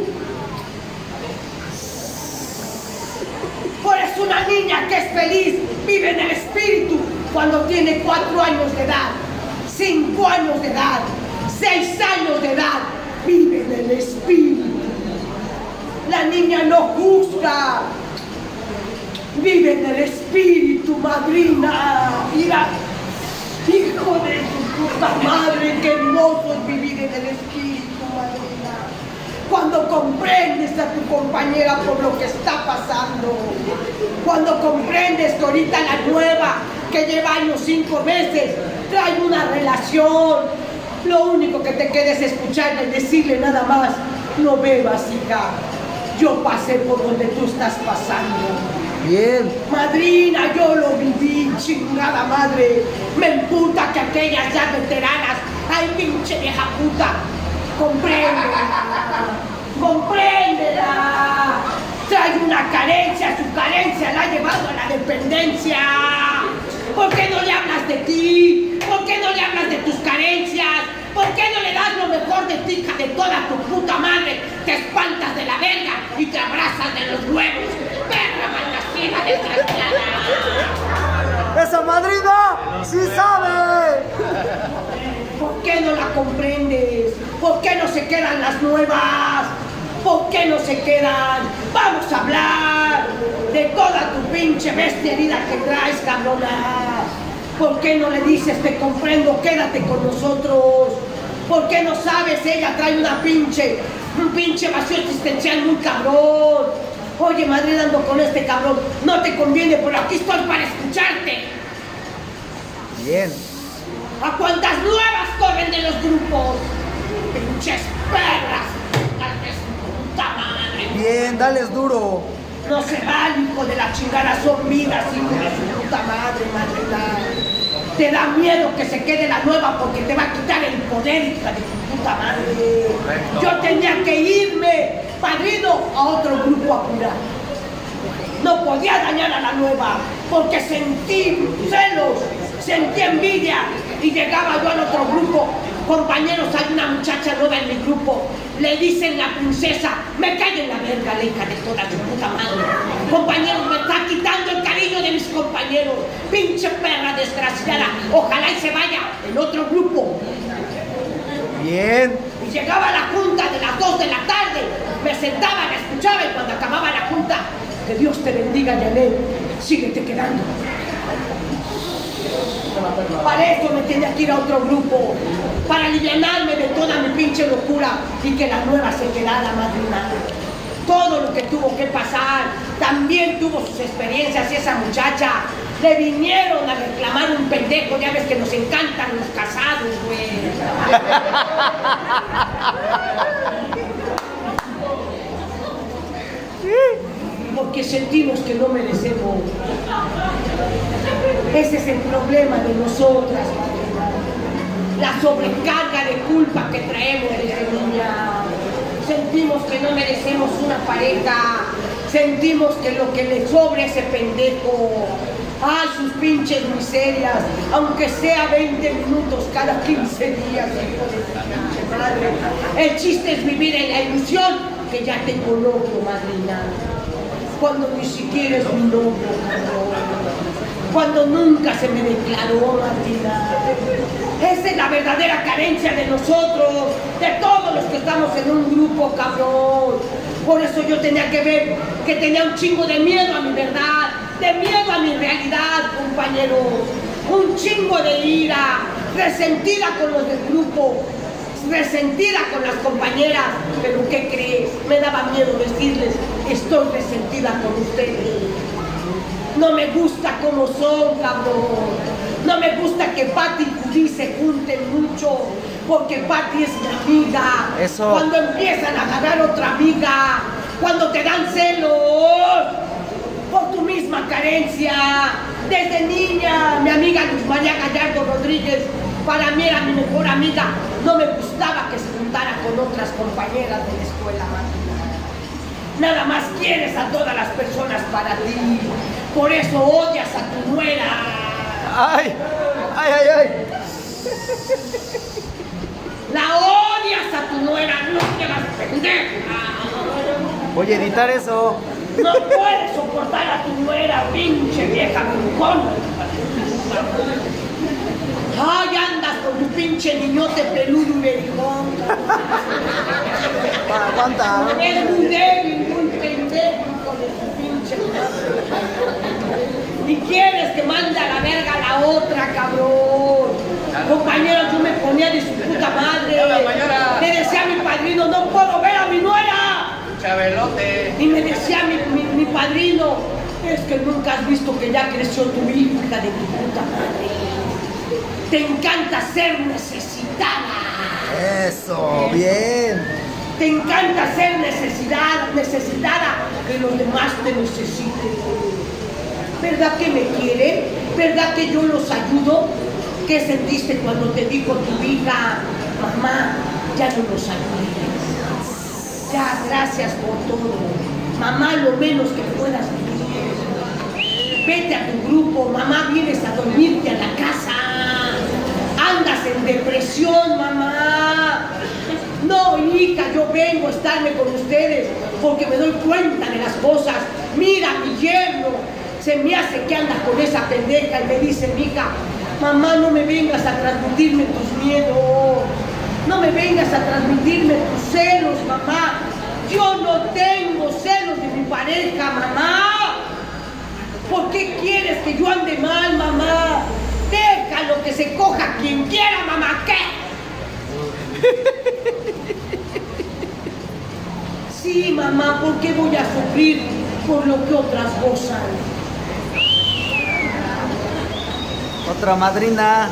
Por eso una niña que es feliz vive en el espíritu cuando tiene 4 años de edad, 5 años de edad, 6 años de edad, vive en el espíritu. La niña no juzga, vive en el espíritu, madrina. Mira, hijo de tu puta madre, qué hermoso es vivir en el espíritu, madrina. Cuando comprendes a tu compañera por lo que está pasando. Cuando comprendes que ahorita la nueva, que lleva años 5 meses, trae una relación. Lo único que te queda es escucharle y decirle nada más: no bebas, hija. Yo pasé por donde tú estás pasando. Bien. Madrina, yo lo viví, chingada madre. Me emputa que aquellas ya veteranas, ay, pinche vieja puta, compréndela. Trae una carencia, su carencia la ha llevado a la dependencia. ¿Por qué no le hablas de ti? ¿Por qué no le hablas de tus carencias? ¿Por qué no le das lo mejor de ti, hija de toda tu puta madre? Te espantas de la verga y te abrazas de los huevos. ¡Perra malnacida, desgraciada! ¡Esa madrina sí sabe! ¿Por qué no la comprendes? ¿Por qué no se quedan las nuevas? ¿Por qué no se quedan? Vamos a hablar de toda tu pinche bestia herida que traes, cabrona. ¿Por qué no le dices: te comprendo, quédate con nosotros? ¿Por qué no sabes? Ella trae un pinche vacío existencial muy cabrón. Oye, madre, ando con este cabrón, no te conviene, pero aquí estoy para escucharte. Bien. ¿A cuántas nuevas corren de los grupos? Pinches perras, hijas de su puta madre. Bien, dales duro. No se vale, hijo de la chingada, son vidas, hijo de su puta madre, madre. Te da miedo que se quede la nueva porque te va a quitar el poder, hija de tu puta madre. Yo tenía que irme, padrino, a otro grupo a curar. No podía dañar a la nueva porque sentí celos, sentí envidia y llegaba yo al otro grupo. Compañeros, hay una muchacha nueva en mi grupo, le dicen la princesa, me cae en la verga la hija de toda su puta madre. Compañeros, me está quitando el cariño de mis compañeros, pinche perra desgraciada, ojalá y se vaya en otro grupo. Bien. Y llegaba la junta de las 2 de la tarde, me sentaba, la escuchaba y cuando acababa la junta, que Dios te bendiga, Janet, síguete quedando. Para eso me tenía que ir a otro grupo, para aliviarme de toda mi pinche locura y que la nueva se quedara, madrina. Todo lo que tuvo que pasar, también tuvo sus experiencias y esa muchacha. Le vinieron a reclamar un pendejo, ya ves que nos encantan los casados, güey. Porque sentimos que no merecemos. Ese es el problema de nosotras, la sobrecarga de culpa que traemos desde niña. Sentimos que no merecemos una pareja, sentimos que lo que le sobra a ese pendejo, ay, sus pinches miserias, aunque sea 20 minutos cada 15 días, hijo de su pinche madre. El chiste es vivir en la ilusión que ya tengo novio, madrina, cuando ni siquiera es mi novio, cuando nunca se me declaró, madrina. Esa es la verdadera carencia de nosotros, de todos los que estamos en un grupo, cabrón. Por eso yo tenía que ver que tenía un chingo de miedo a mi verdad, de miedo a mi realidad, compañeros. Un chingo de ira, resentida con los del grupo, resentida con las compañeras. Pero ¿qué crees? Me daba miedo decirles: estoy resentida con ustedes. No me gusta cómo son, cabrón. No me gusta que Pati y Judy se junten mucho, porque Pati es mi amiga. Eso. Cuando empiezan a agarrar otra amiga, cuando te dan celos por tu misma carencia. Desde niña, mi amiga Luz María Gallardo Rodríguez, para mí era mi mejor amiga. No me gustaba que se juntara con otras compañeras de la escuela, madre. Nada más quieres a todas las personas para ti. Por eso odias a tu nuera. ¡Ay! ¡Ay, ay, ay! La odias a tu nuera, no te hagas pendeja. Voy a editar eso. No puedes soportar a tu nuera, pinche vieja brujón. Ay, andas con tu pinche niñote peludo y berijón. Aguanta. Es muy débil, muy pendejo con su pinche madre. Y quieres que mande a la verga a la otra, cabrón. Compañero, yo me ponía de su puta madre. Le decía a mi padrino, no puedo ver a mi nuera. Chabelote. Y me decía mi padrino, es que nunca has visto que ya creció tu hija de tu puta madre. Te encanta ser necesitada. Eso, bien. Te encanta ser necesitada, que los demás te necesiten. ¿Verdad que me quieren? ¿Verdad que yo los ayudo? ¿Qué sentiste cuando te dijo tu hija, mamá, ya no los ayudes? Ya, gracias por todo. Mamá, lo menos que puedas vivir. Vete a tu grupo, mamá, vienes a dormirte a la casa. Andas en depresión, mamá. No, hija, yo vengo a estarme con ustedes porque me doy cuenta de las cosas. Mira, mi yerno, se me hace que anda con esa pendeja y me dice, mija, mamá, no me vengas a transmitirme tus miedos. No me vengas a transmitirme tus celos, mamá. Yo no tengo celos de mi pareja, mamá. ¿Por qué quieres que yo ande mal, mamá? Déjalo que se coja quien quiera, mamá. ¿Qué? Sí, mamá, ¿por qué voy a sufrir por lo que otras gozan? Otra madrina.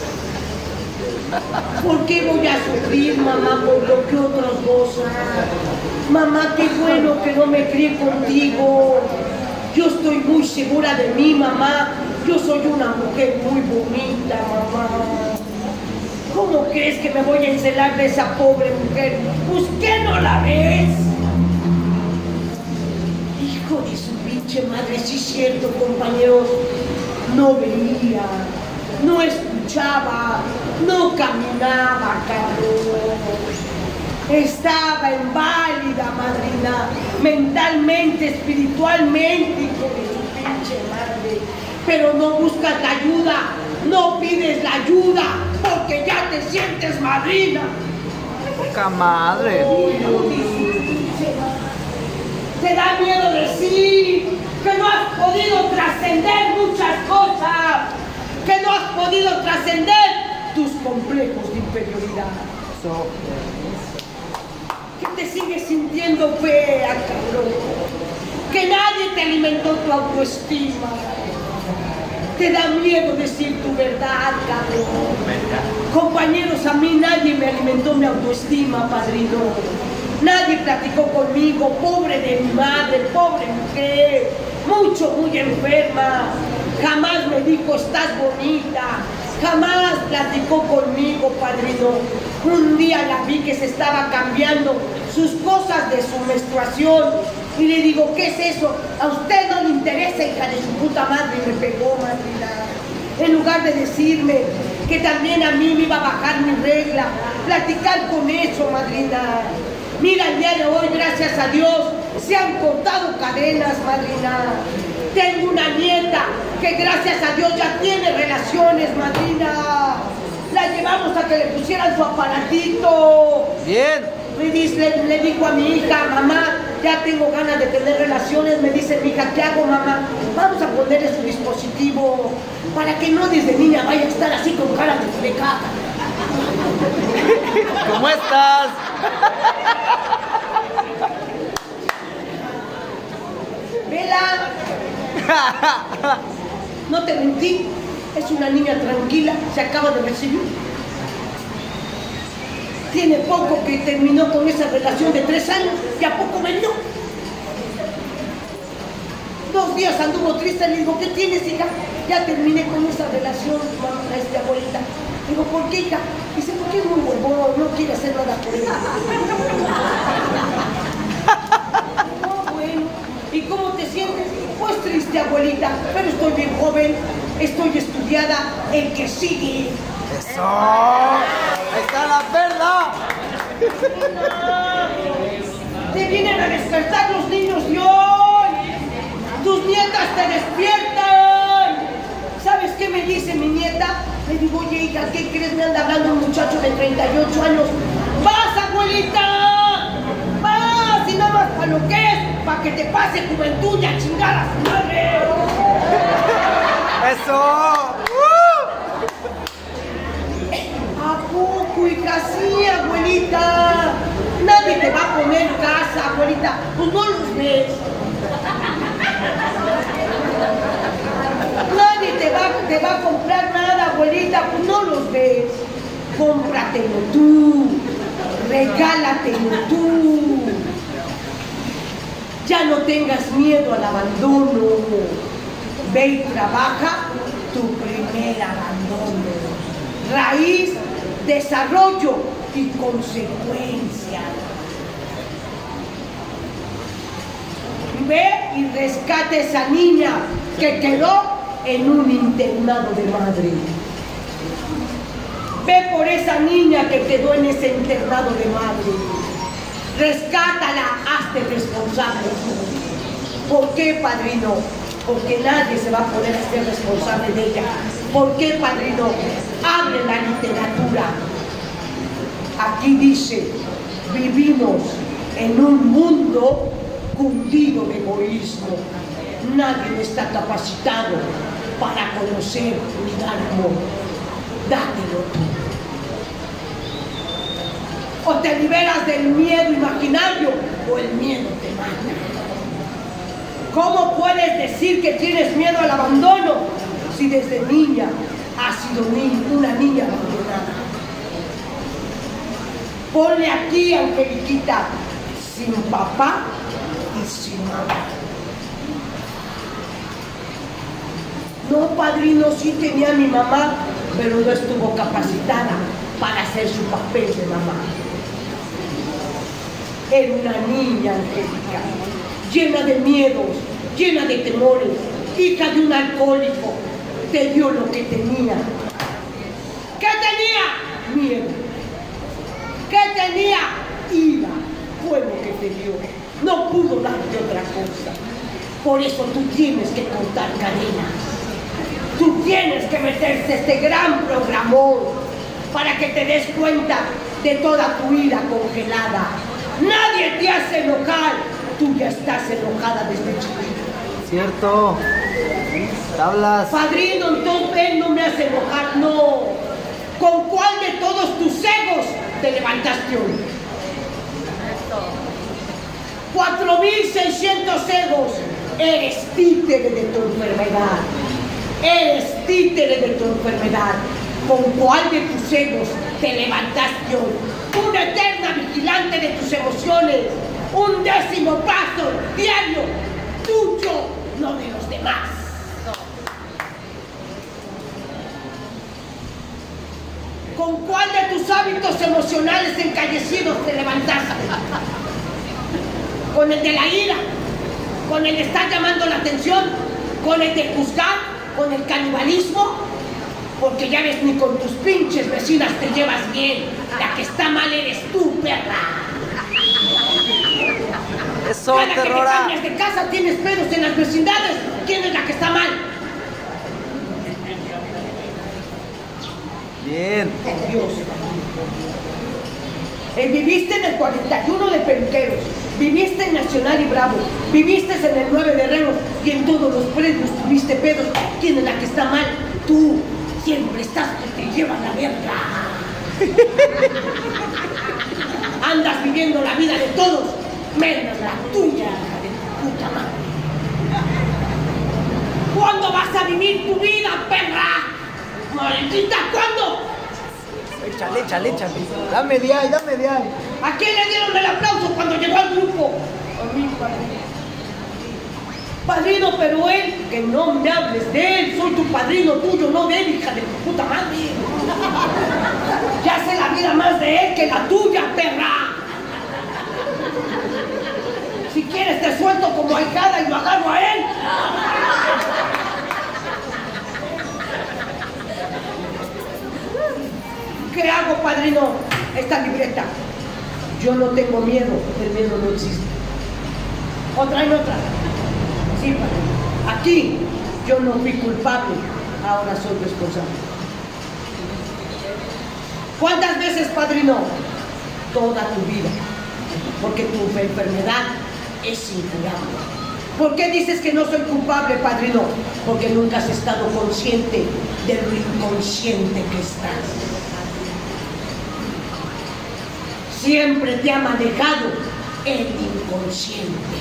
¿Por qué voy a sufrir, mamá, por lo que otros gozan? Mamá, qué bueno que no me crié contigo. Yo estoy muy segura de mí, mamá. Yo soy una mujer muy bonita, mamá. ¿Cómo crees que me voy a encelar de esa pobre mujer? Pues, ¿qué no la ves? Hijo de su pinche madre, sí es cierto, compañeros. No veía, no escuchaba, no caminaba, cabrón. Estaba inválida, madrina, mentalmente, espiritualmente, hijo de su pinche madre. Pero no buscas la ayuda, no pides la ayuda, porque ya te sientes madrina. Poca madre. Te da miedo decir que no has podido trascender muchas cosas, que no has podido trascender tus complejos de inferioridad. Que te sigues sintiendo fea, cabrón. Que nadie te alimentó tu autoestima. Te da miedo decir tu verdad, cabrón. Compañeros, a mí nadie me alimentó mi autoestima, padrino. Nadie platicó conmigo, pobre de mi madre, pobre mujer, muy enferma. Jamás me dijo, estás bonita. Jamás platicó conmigo, padrino. Un día la vi que se estaba cambiando sus cosas de su menstruación. Y le digo, ¿qué es eso? A usted no le interesa, hija de su puta madre. Y me pegó, madrina. En lugar de decirme que también a mí me iba a bajar mi regla, platicar con eso, madrina. Mira, el día de hoy, gracias a Dios, se han cortado cadenas, madrina. Tengo una nieta que gracias a Dios ya tiene relaciones, madrina. La llevamos a que le pusieran su aparatito. Bien. Le dijo a mi hija, mamá, ya tengo ganas de tener relaciones. Me dice mi hija, ¿qué hago, mamá? Vamos a ponerle su dispositivo para que no desde niña vaya a estar así con cara de caca. ¿Cómo estás? Vela. No te mentí, es una niña tranquila, se acaba de recibir. Tiene poco que terminó con esa relación de 3 años y a poco vendió. 2 días anduvo triste, le digo, ¿qué tienes, hija? Ya terminé con esa relación, mamá, abuelita. Digo, ¿por qué, hija? Dice, porque es muy huevón, no quiere hacer nada por ella. No, bueno. ¿Y cómo te sientes? Pues triste, abuelita, pero estoy bien joven, estoy estudiada, el que sigue. ¡Eso! ¡Ahí está la perla! Te vienen a despertar los niños de hoy. Tus nietas te despiertan. ¿Sabes qué me dice mi nieta? Le digo, oye, hija, ¿qué crees? Me anda hablando un muchacho de 38 años. ¡Vas, abuelita! ¡Vas! Y nada más para lo que es, para que te pase juventud y a chingar a su madre. ¡Eso! ¿A poco, hija? Sí, abuelita. poner casa, abuelita, pues no los ves. Nadie te va a comprar nada, abuelita, pues no los ves. Cómpratelo tú, regálatelo tú. Ya no tengas miedo al abandono. Ve y trabaja tu primer abandono. Raíz, desarrollo y consecuencia. Ve y rescata a esa niña que quedó en un internado de madre. Ve por esa niña que quedó en ese internado de madre. Rescátala, hazte responsable. ¿Por qué, padrino? Porque nadie se va a poder hacer responsable de ella. ¿Por qué, padrino? Abre la literatura. Aquí dice, vivimos en un mundo cundido de egoísmo. Nadie está capacitado para conocer ni dar amor. Dátelo tú. O te liberas del miedo imaginario o el miedo te mata. ¿Cómo puedes decir que tienes miedo al abandono si desde niña has sido una niña abandonada? Ponle aquí, Angeliquita, sin papá y sin mamá. No, padrino, sí tenía a mi mamá, pero no estuvo capacitada para hacer su papel de mamá. Era una niña, Angélica, llena de miedos, llena de temores, hija de un alcohólico. Te dio lo que tenía. ¿Qué tenía? Miedo. ¿Qué tenía? Ira. Fue lo que te dio. No pudo darte otra cosa. Por eso tú tienes que cortar cadenas. Tú tienes que meterte este gran programón para que te des cuenta de toda tu ira congelada. Nadie te hace enojar. Tú ya estás enojada desde chiquita. Cierto. Hablas. Padrino, entonces él no me hace enojar, no. ¿Con cuál de todos tus egos te levantaste hoy? 4.600 egos. Eres títere de tu enfermedad. Eres títere de tu enfermedad. ¿Con cuál de tus egos te levantaste hoy? Una eterna vigilante de tus emociones. Un 10º paso diario tuyo, no de los demás. ¿Con cuál de tus hábitos emocionales encallecidos te levantaste? ¿Con el de la ira? ¿Con el de estar llamando la atención? ¿Con el de juzgar? ¿Con el canibalismo? Porque ya ves, ni con tus pinches vecinas te llevas bien. La que está mal eres tú, perra. Eso, cada que te Terrora. cambias de casa tienes pedos en las vecindades. ¿Quién es la que está mal? Bien. Dios. Viviste en el 41 de Peluqueros, viviste en Nacional y Bravo, viviste en el 9 de Herreros y en todos los predios tuviste pedos. ¿Quién es la que está mal? Tú. Siempre estás que te llevan la verga. Andas viviendo la vida de todos, menos la tuya, de tu puta madre. ¿Cuándo vas a vivir tu vida, perra? ¡Maldita! ¿Cuándo? Échale, échale, échale. Dame de ahí, dame de ahí. ¿A quién le dieron el aplauso cuando llegó al grupo? A mí, padrino. Padrino, pero él, que no me hables de él, soy tu padrino tuyo, no de él, hija de tu puta madre. Ya sé la vida más de él que la tuya, perra. Si quieres te suelto como ahijada y lo agarro a él. ¿Qué hago, padrino? Esta libreta. Yo no tengo miedo, el miedo no existe. Otra y otra. Sí, padrino. Aquí yo no fui culpable, ahora soy responsable. ¿Cuántas veces, padrino? Toda tu vida. Porque tu enfermedad es incurable. ¿Por qué dices que no soy culpable, padrino? Porque nunca has estado consciente de lo inconsciente que estás. Siempre te ha manejado el inconsciente.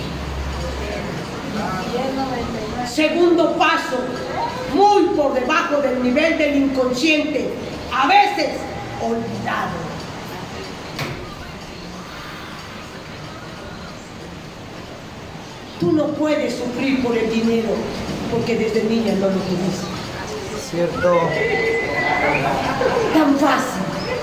Segundo paso, muy por debajo del nivel del inconsciente, a veces olvidado. Tú no puedes sufrir por el dinero porque desde niña no lo tuviste. Cierto. Tan fácil.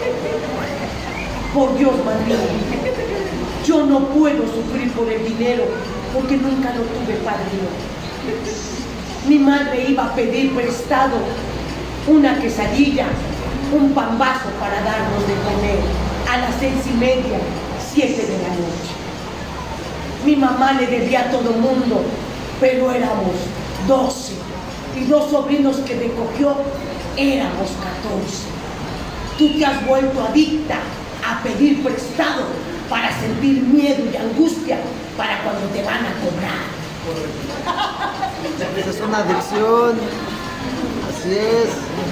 Por Dios, María, yo no puedo sufrir por el dinero porque nunca lo tuve, padrino. Mi madre iba a pedir prestado una quesadilla, un pambazo para darnos de comer a las 6:30, 7 de la noche. Mi mamá le debía a todo mundo, pero éramos 12 y 2 sobrinos que me cogió, éramos 14. Tú te has vuelto adicta a pedir prestado para sentir miedo y angustia para cuando te van a cobrar. Esa es una adicción. Así es.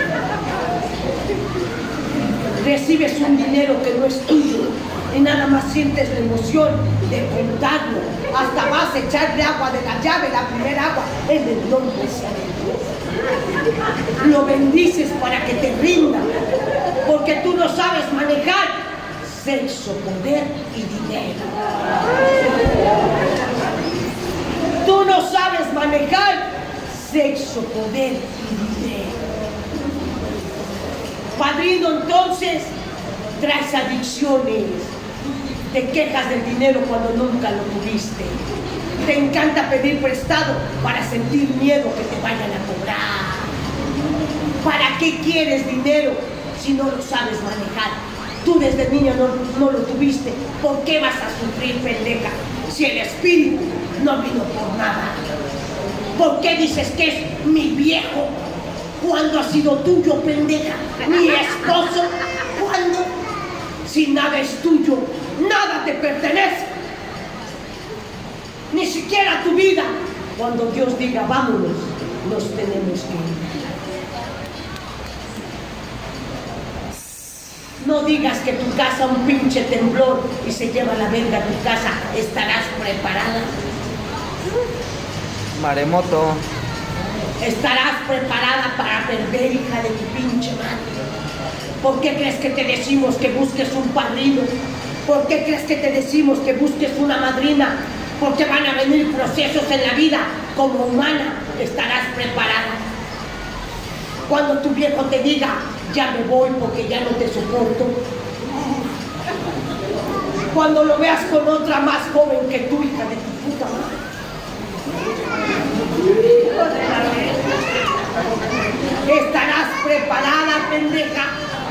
Recibes un dinero que no es tuyo y nada más sientes la emoción de contarlo. Hasta vas a echarle agua de la llave, la primera agua, en el nombre sea de Dios. Lo bendices para que te rinda, porque tú no sabes manejar sexo, poder y dinero. Tú no sabes manejar sexo, poder y dinero. Padrino, entonces traes adicciones, te quejas del dinero cuando nunca lo tuviste, te encanta pedir prestado para sentir miedo que te vayan a cobrar. ¿Para qué quieres dinero si no lo sabes manejar? Tú desde niña no lo tuviste, ¿por qué vas a sufrir, pendeja? Si el espíritu no vino por nada. ¿Por qué dices que es mi viejo cuando ha sido tuyo, pendeja? Mi esposo, ¿cuándo? Si nada es tuyo, nada te pertenece. Ni siquiera tu vida. Cuando Dios diga vámonos, nos tenemos que ir. No digas que tu casa un pinche temblor y se lleva la verga a tu casa. ¿Estarás preparada? Maremoto. ¿Estarás preparada para perder, hija de tu pinche madre? ¿Por qué crees que te decimos que busques un padrino? ¿Por qué crees que te decimos que busques una madrina? Porque van a venir procesos en la vida. Como humana, estarás preparada. Cuando tu viejo te diga, ya me voy porque ya no te soporto. Cuando lo veas con otra más joven que tú, hija de tu puta madre. Estarás preparada, pendeja.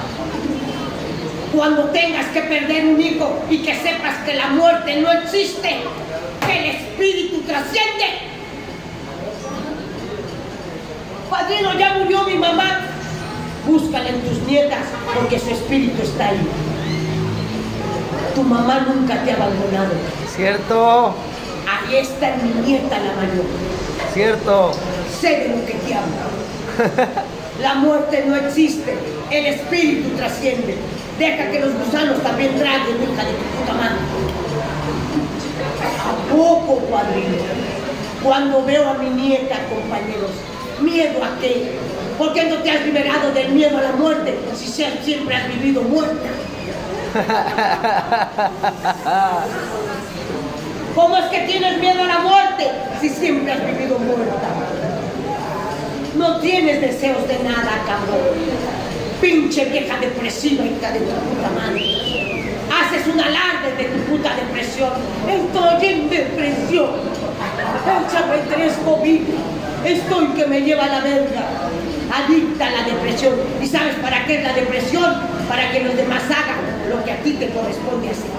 Cuando tengas que perder un hijo y que sepas que la muerte no existe, que el espíritu trasciende. Padrino, ya murió mi mamá. Búscala en tus nietas, porque su espíritu está ahí. Tu mamá nunca te ha abandonado. Cierto. Ahí está en mi nieta la mayor. Cierto. Sé de lo que te hablo. La muerte no existe, el espíritu trasciende. Deja que los gusanos también traguen, hija de tu puta madre. ¿A poco, padrino? Cuando veo a mi nieta, compañeros, ¿miedo a qué? ¿Por qué no te has liberado del miedo a la muerte si siempre has vivido muerta? ¿Cómo es que tienes miedo a la muerte si siempre has vivido muerta? No tienes deseos de nada, cabrón. Pinche vieja depresiva, hija de tu puta madre. Haces un alarde de tu puta depresión. Estoy en depresión. Échame 3 COVID. Estoy que me lleva a la verga. Adicta a la depresión. ¿Y sabes para qué es la depresión? Para que los demás hagan lo que a ti te corresponde hacer.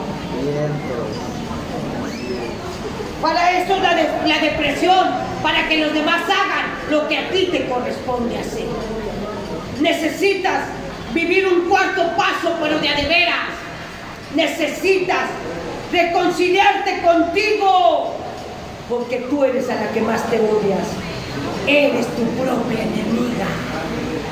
Para eso es la depresión, para que los demás hagan lo que a ti te corresponde hacer. Necesitas vivir un cuarto paso, pero de a de veras. Necesitas reconciliarte contigo, porque tú eres a la que más te odias. Eres tu propia enemiga.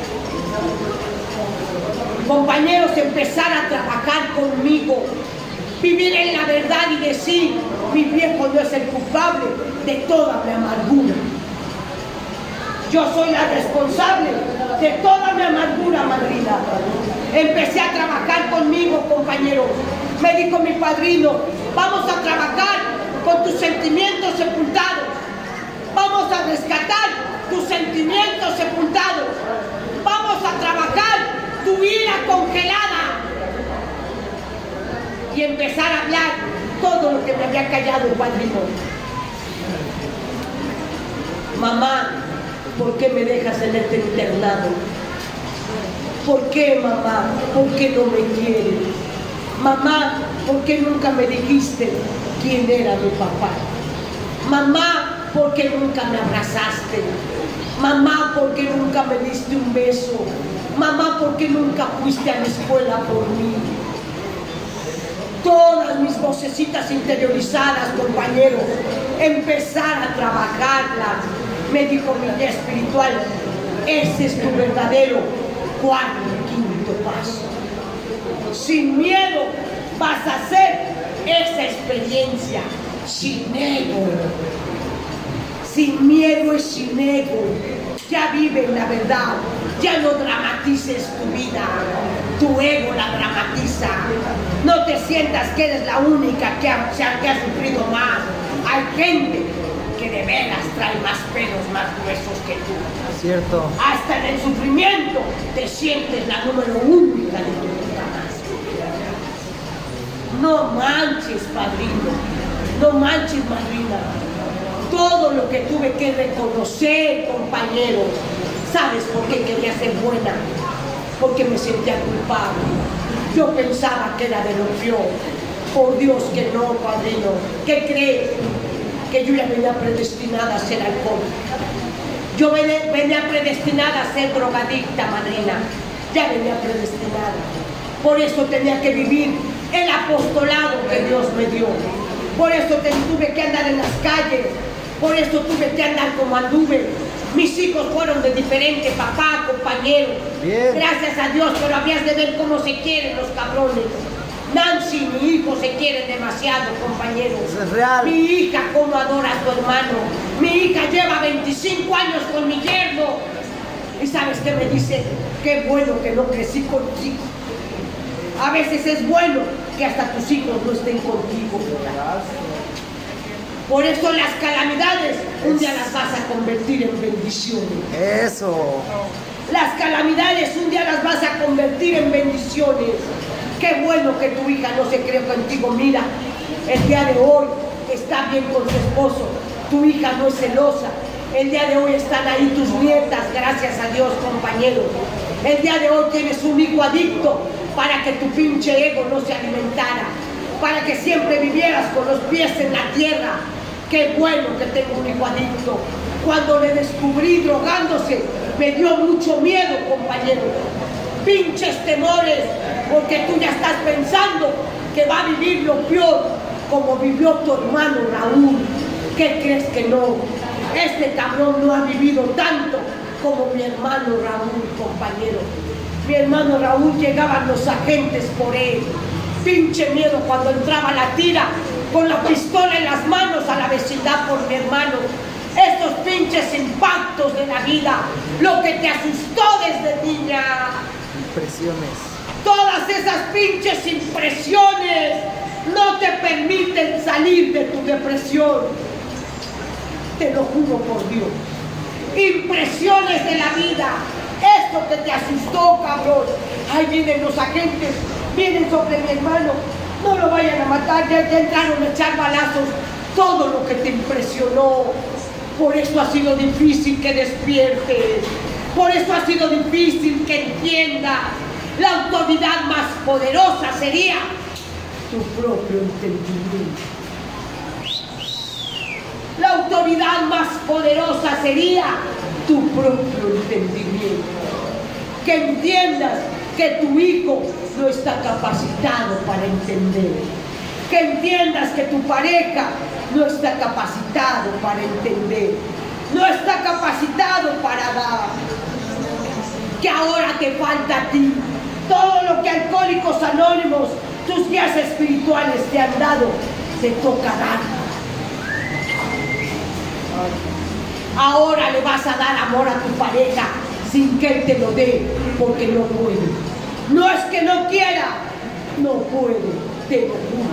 Compañeros, empezar a trabajar conmigo Vivir en la verdad y decir, mi viejo no es el culpable de toda mi amargura. Yo soy la responsable de toda mi amargura, madrina. Empecé a trabajar conmigo, compañeros. Me dijo mi padrino, vamos a trabajar con tus sentimientos sepultados. Vamos a rescatar tus sentimientos sepultados. Vamos a trabajar tu ira congelada. Y empezar a hablar todo lo que me había callado el padrino. Mamá, ¿por qué me dejas en este internado? ¿Por qué, mamá? ¿Por qué no me quieres? Mamá, ¿por qué nunca me dijiste quién era mi papá? Mamá, ¿por qué nunca me abrazaste? Mamá, ¿por qué nunca me diste un beso? Mamá, ¿por qué nunca fuiste a la escuela por mí? Todas mis vocecitas interiorizadas, compañeros, empezar a trabajarlas. Me dijo mi guía espiritual, ese es tu verdadero cuarto y quinto paso. Sin miedo vas a hacer esa experiencia, sin ego. Sin miedo y sin ego. Ya vive en la verdad, ya no dramatices tu vida, tu ego la dramatiza. No te sientas que eres la única que ha sufrido más. Hay gente que de veras trae más pelos más gruesos que tú. Cierto. Hasta en el sufrimiento te sientes la número única de tu puta madre. No manches, padrino, no manches, madrina. Todo lo que tuve que reconocer, compañeros. ¿Sabes por qué quería ser buena? Porque me sentía culpable. Yo pensaba que era de lo peor. Por Dios que no, padrino. ¿Qué crees? Que yo ya venía predestinada a ser alcohólica. Yo venía predestinada a ser drogadicta, madrina. Ya venía predestinada. Por eso tenía que vivir el apostolado que Dios me dio. Por eso tuve que andar en las calles. Por eso tuve que andar como anduve. Mis hijos fueron de diferente papá, compañero. Bien. Gracias a Dios, pero habías de ver cómo se quieren los cabrones. Nancy, mi hijo, se quieren demasiado, compañeros. Eso es real. Mi hija, cómo adora a su hermano. Mi hija lleva 25 años con mi yerno. ¿Y sabes qué me dice? Qué bueno que no crecí contigo. A veces es bueno que hasta tus hijos no estén contigo. Por eso las calamidades un día las vas a convertir en bendiciones. Eso. Las calamidades un día las vas a convertir en bendiciones. Qué bueno que tu hija no se creó contigo. Mira, el día de hoy está bien con su esposo. Tu hija no es celosa. El día de hoy están ahí tus nietas, gracias a Dios, compañeros. El día de hoy tienes un hijo adicto para que tu pinche ego no se alimentara, para que siempre vivieras con los pies en la tierra. Qué bueno que tengo un hijo adicto. Cuando le descubrí drogándose, me dio mucho miedo, compañero. Pinches temores, porque tú ya estás pensando que va a vivir lo peor, como vivió tu hermano Raúl. ¿Qué crees que no? Este cabrón no ha vivido tanto como mi hermano Raúl, compañero. Mi hermano Raúl, llegaban los agentes por él. Pinche miedo cuando entraba la tira con la pistola en las manos a la vecindad por mi hermano. Estos pinches impactos de la vida, lo que te asustó desde niña. Impresiones. Todas esas pinches impresiones no te permiten salir de tu depresión. Te lo juro por Dios. Impresiones de la vida. Esto que te asustó, cabrón. Ahí vienen los agentes, vienen sobre mi hermano. No lo vayan a matar, ya entraron a echar balazos. Todo lo que te impresionó. Por eso ha sido difícil que despiertes. Por eso ha sido difícil que entiendas. La autoridad más poderosa sería tu propio entendimiento. La autoridad más poderosa sería tu propio entendimiento. Que entiendas que tu hijo no está capacitado para entender. Que entiendas que tu pareja no está capacitado para entender. No está capacitado para dar. Que ahora te falta a ti. Todo lo que Alcohólicos Anónimos Tus guías espirituales te han dado, te toca dar. Ahora le vas a dar amor a tu pareja sin que él te lo dé, porque no puede. No es que no quiera, no puede, te lo juro.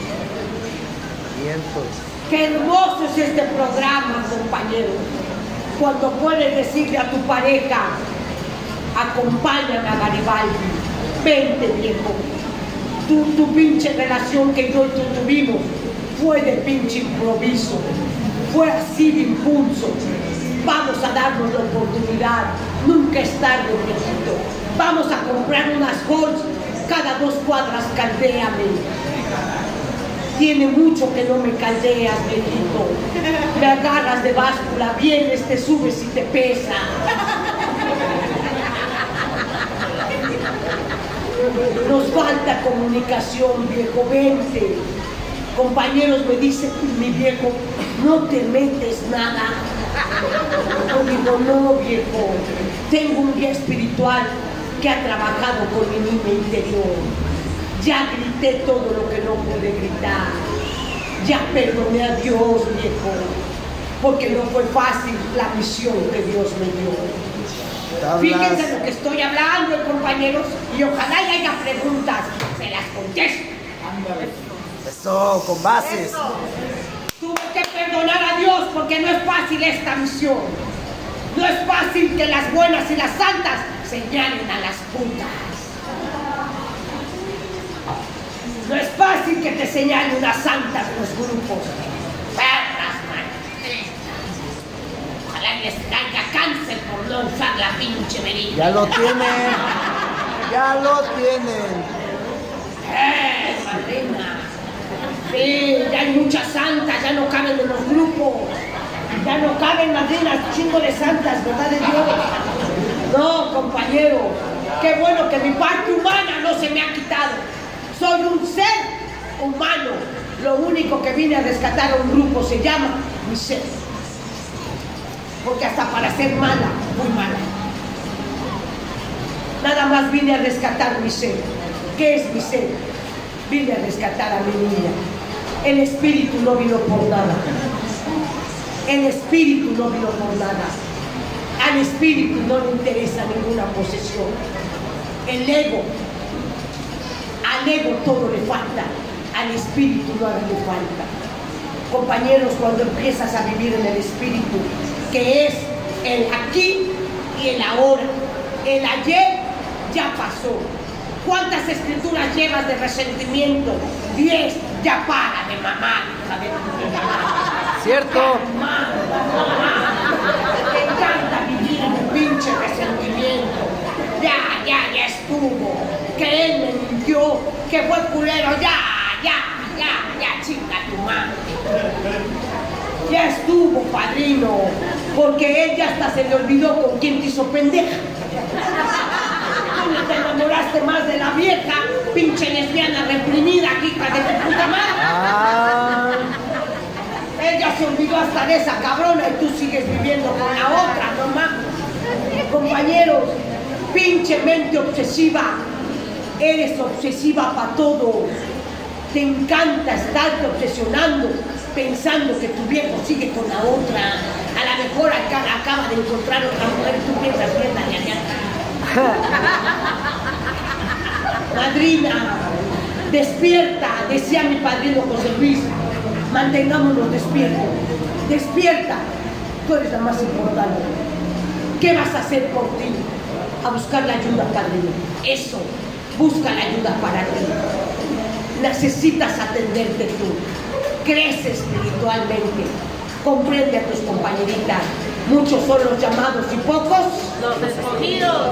Qué hermoso es este programa, compañero. Cuando puedes decirle a tu pareja, acompáñame a Garibaldi, vente viejo. Tu pinche relación que yo y tú tuvimos fue de pinche improviso, fue así de impulso. Vamos a darnos la oportunidad, nunca es tarde, viejito. Vamos a comprar unas Halls, cada 2 cuadras, caldéame. Tiene mucho que no me caldeas, viejito. Me agarras de báscula, vienes, te subes y te pesa. Nos falta comunicación, viejo, vente. Compañeros me dicen, mi viejo, no te metes nada. Yo digo, no, viejo, tengo un guía espiritual que ha trabajado con mi niña interior. Ya grité todo lo que no pude gritar. Ya perdoné a Dios, viejo, porque no fue fácil la misión que Dios me dio. Fíjense lo que estoy hablando, compañeros, y ojalá y haya preguntas, se las contesto. Eso, con bases. Tuve que perdonar a Dios porque no es fácil esta misión. No es fácil que las buenas y las santas señalen a las putas. No es fácil que te señalen unas santas los grupos. Perras, ojalá les caiga cáncer por no usar la pinche merilla. Ya lo tienen. Ya lo tienen. Madrina. Sí, ya hay muchas santas, ya no caben en los grupos. Ya no caben, madrinas, chingo de santas, ¿verdad de Dios? No, compañero, qué bueno que mi parte humana no se me ha quitado. Soy un ser humano. Lo único que vine a rescatar a un grupo se llama mi ser. Porque hasta para ser mala, muy mala. Nada más vine a rescatar mi ser. ¿Qué es mi ser? Vine a rescatar a mi niña. El espíritu no vino por nada. El espíritu no vino por nada. Al espíritu no le interesa ninguna posesión. El ego, al ego todo le falta, al espíritu nada le falta. Compañeros, cuando empiezas a vivir en el espíritu, que es el aquí y el ahora, el ayer ya pasó. ¿Cuántas escrituras llevas de resentimiento? 10, ya para de mamar, hija de puta madre. ¿Cierto? Me encanta vivir en un pinche resentimiento. Ya estuvo. Que él me mintió, que fue culero. Ya, chinga tu madre. Ya estuvo, padrino. Porque él ya hasta se le olvidó con quién te hizo pendeja. Te enamoraste más de la vieja, pinche lesbiana reprimida, hija de tu puta madre. Ella se olvidó hasta de esa cabrona y tú sigues viviendo con la otra, no mames. Compañeros, pinche mente obsesiva. Eres obsesiva para todo. Te encanta estarte obsesionando, pensando que tu viejo sigue con la otra. A lo mejor acaba de encontrar otra mujer y tú piensas que es la de allá. Madrina, despierta, decía mi padrino José Luis, mantengámonos despiertos. Despierta, tú eres la más importante. ¿Qué vas a hacer por ti? A buscar la ayuda, padrino. Eso, busca la ayuda para ti. Necesitas atenderte tú. Crece espiritualmente. Comprende a tus compañeritas. Muchos son los llamados y pocos los escogidos.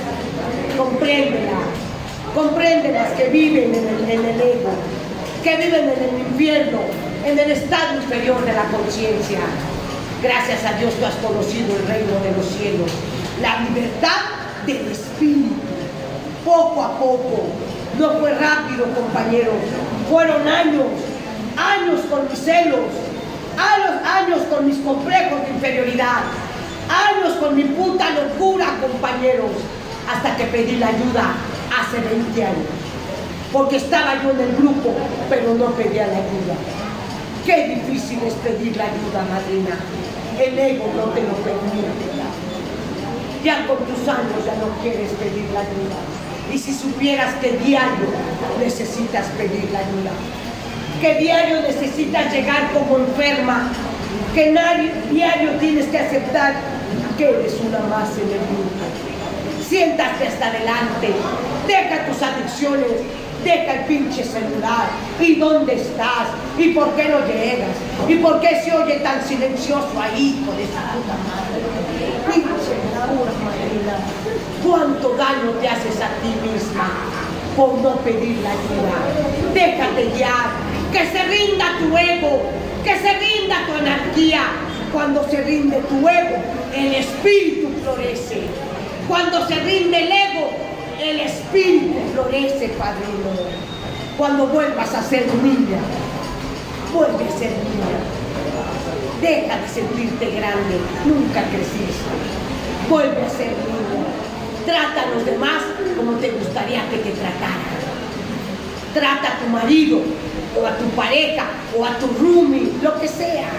Compréndelas que viven en el ego, que viven en el infierno, en el estado inferior de la conciencia. Gracias a Dios tú has conocido el reino de los cielos, la libertad del espíritu, poco a poco. No fue rápido, compañeros, fueron años con mis celos, años con mis complejos de inferioridad, años con mi puta locura, compañeros, hasta que pedí la ayuda hace 20 años. porque estaba yo en el grupo, pero no pedía la ayuda. Qué difícil es pedir la ayuda, madrina. El ego no te lo permite. Ya con tus años ya no quieres pedir la ayuda. Y si supieras que diario necesitas pedir la ayuda, que diario necesitas llegar como enferma, que diario tienes que aceptar que eres una más en el grupo. Siéntate hasta adelante, deja tus adicciones, deja el pinche celular. ¿Y dónde estás? ¿Y por qué no llegas? ¿Y por qué se oye tan silencioso ahí, hijo de esa puta madre? Pinche Laura, madrina, ¿cuánto daño te haces a ti misma por no pedir la ayuda? Déjate guiar, que se rinda tu ego, que se rinda tu anarquía. Cuando se rinde tu ego, el espíritu florece. Cuando se rinde el ego, el espíritu florece, padrino. Cuando vuelvas a ser niña, vuelve a ser niña. Deja de sentirte grande, nunca creciste. Vuelve a ser niña. Trata a los demás como te gustaría que te trataran. Trata a tu marido, o a tu pareja, o a tu roomie, lo que sea.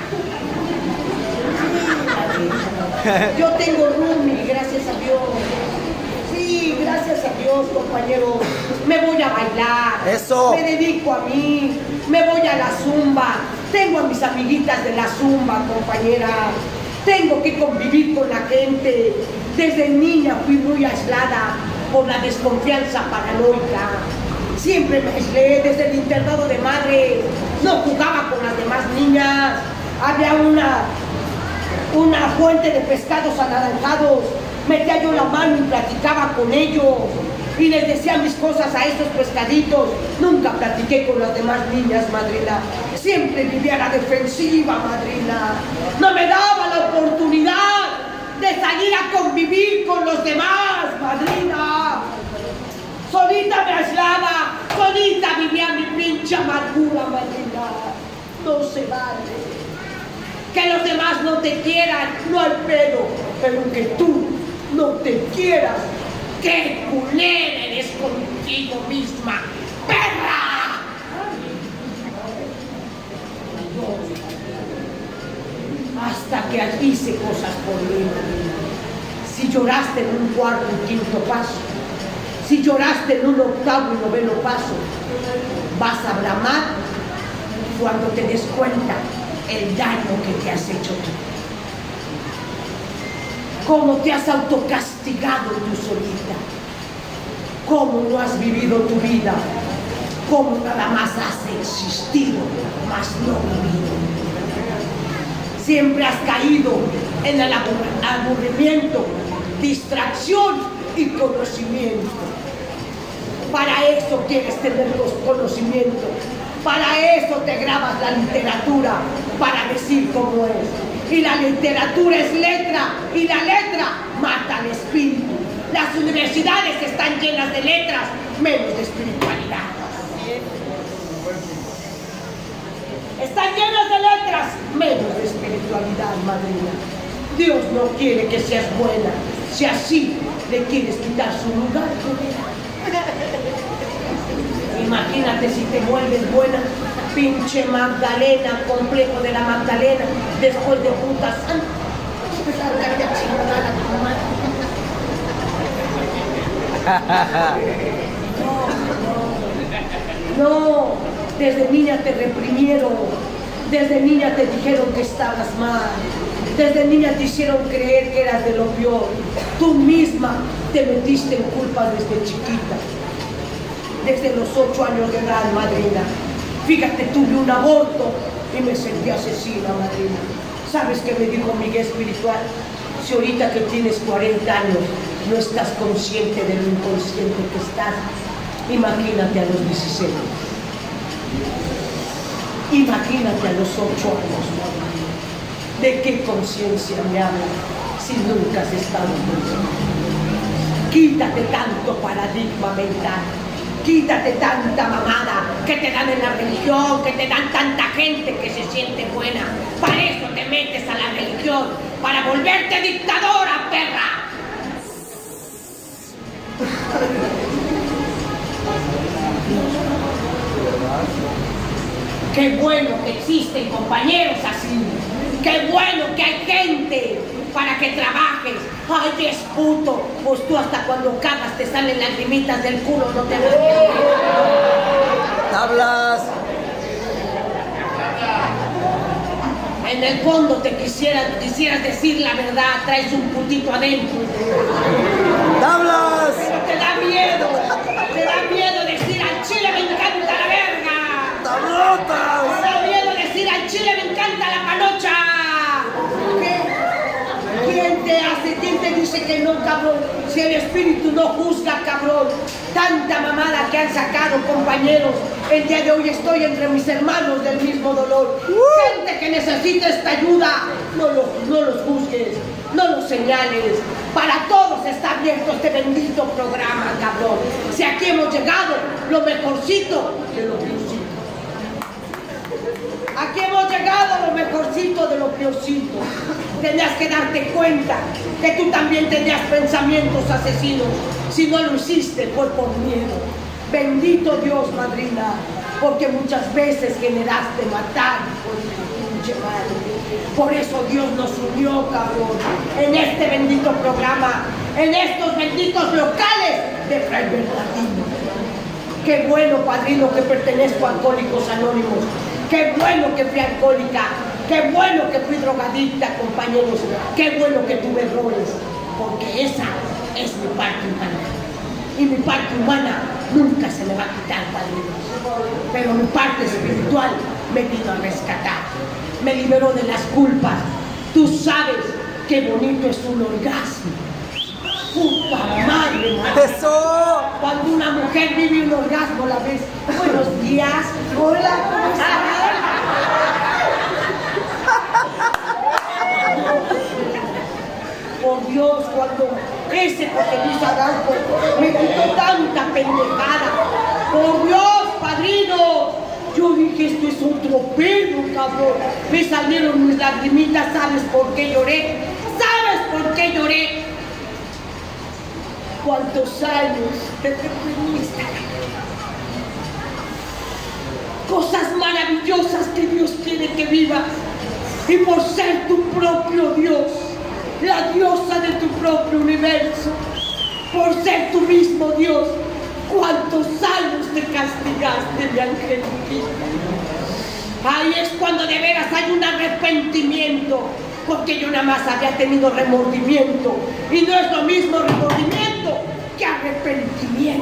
Yo tengo roomie, gracias a Dios. Sí, gracias a Dios, compañero. Me voy a bailar. Eso. Me dedico a mí. Me voy a la zumba. Tengo a mis amiguitas de la zumba, compañera. Tengo que convivir con la gente. Desde niña fui muy aislada por la desconfianza paranoica. Siempre me aislé desde el internado de madre. No jugaba con las demás niñas. Había una fuente de pescados anaranjados. Metía yo la mano y platicaba con ellos. Y les decía mis cosas a estos pescaditos. Nunca platiqué con las demás niñas, madrina. Siempre vivía a la defensiva, madrina. No me daba la oportunidad de salir a convivir con los demás, madrina. Solita me aislaba, solita vivía mi pinche amargura, madrina. No se vale. Que los demás no te quieran, no hay pedo, pero que tú no te quieras, ¡qué culera eres contigo misma, perra! Hasta que hice cosas por mí, madrina. Si lloraste en un cuarto y quinto paso, si lloraste en un octavo y noveno paso, vas a bramar cuando te des cuenta el daño que te has hecho tú. Cómo te has autocastigado tú solita. Cómo no has vivido tu vida. Cómo nada más has existido, mas no vivido. Siempre has caído en el aburrimiento, distracción y conocimiento. Para eso quieres tener los conocimientos. Para eso te grabas la literatura, para decir cómo es. Y la literatura es letra, y la letra mata al espíritu. Las universidades están llenas de letras, menos de espiritualidad. Están llenas de letras, menos de espiritualidad, madrina. Dios no quiere que seas buena, si así le quieres quitar su lugar. Imagínate si te vuelves buena, pinche Magdalena, complejo de la Magdalena, después de puta santa. No, desde niña te reprimieron, desde niña te dijeron que estabas mal, desde niña te hicieron creer que eras de lo peor. Tú misma te metiste en culpa desde chiquita. Desde los 8 años de edad, madrina. Fíjate, tuve un aborto y me sentí asesina, madrina. ¿Sabes qué me dijo mi guía espiritual? Si ahorita que tienes 40 años no estás consciente de lo inconsciente que estás, imagínate a los 16. Imagínate a los 8 años, madrina. ¿De qué conciencia me hablas si nunca has estado consciente? Quítate tanto paradigma mental. Quítate tanta mamada que te dan en la religión, que te dan tanta gente que se siente buena. Para eso te metes a la religión, para volverte dictadora, perra. Dios Qué bueno que existen compañeros así. Qué bueno que hay gente para que trabajes. Ay, es puto. Pues tú hasta cuando cagas te salen lagrimitas del culo, no te hagas bien. ¡Tablas! En el fondo te quisieras decir la verdad, traes un putito adentro. ¡Tablas! Pero te da miedo decir al chile me encanta la verga. ¡Tablotas! Te da miedo decir al chile me encanta la panocha. ¿Quién te dice que no, cabrón? Si el espíritu no juzga, cabrón. Tanta mamada que han sacado, compañeros. El día de hoy estoy entre mis hermanos del mismo dolor. Gente que necesita esta ayuda. No los juzgues, no los señales. Para todos está abierto este bendito programa, cabrón. Si aquí hemos llegado, lo mejorcito de lo peorcito. Aquí hemos llegado a lo mejorcito de lo peorcito. Tenías que darte cuenta que tú también tenías pensamientos asesinos. Si no lo hiciste fue por miedo. Bendito Dios, madrina, porque muchas veces generaste matar por tu pinche madre. Por eso Dios nos unió, cabrón, en este bendito programa, en estos benditos locales de Fray Bernardino. Qué bueno, padrino, que pertenezco a Alcohólicos Anónimos. Qué bueno que fui alcohólica. Qué bueno que fui drogadicta, compañeros. Qué bueno que tuve errores. Porque esa es mi parte humana. Y mi parte humana nunca se me va a quitar, padrinos. Pero mi parte espiritual me vino a rescatar. Me liberó de las culpas. Tú sabes qué bonito es un orgasmo. ¡Puta madre, madre! ¡Eso! Cuando una mujer vive un orgasmo, la ves. Buenos días. Hola, ¿cómo estás? Por Dios, cuando ese José Luis Arango me quitó tanta pendejada. Por Dios, padrino. Yo dije, esto es otro pedo, cabrón. Me salieron mis lagrimitas. ¿Sabes por qué lloré? ¿Sabes por qué lloré? ¿Cuántos años te reprimiste? Cosas maravillosas que Dios quiere que vivas. Y por ser tu propio Dios, la diosa de tu propio universo, por ser tu mismo Dios, ¿cuántos años te castigaste, mi angelito? Ahí es cuando de veras hay un arrepentimiento, porque yo nada más había tenido remordimiento, y no es lo mismo remordimiento que arrepentimiento.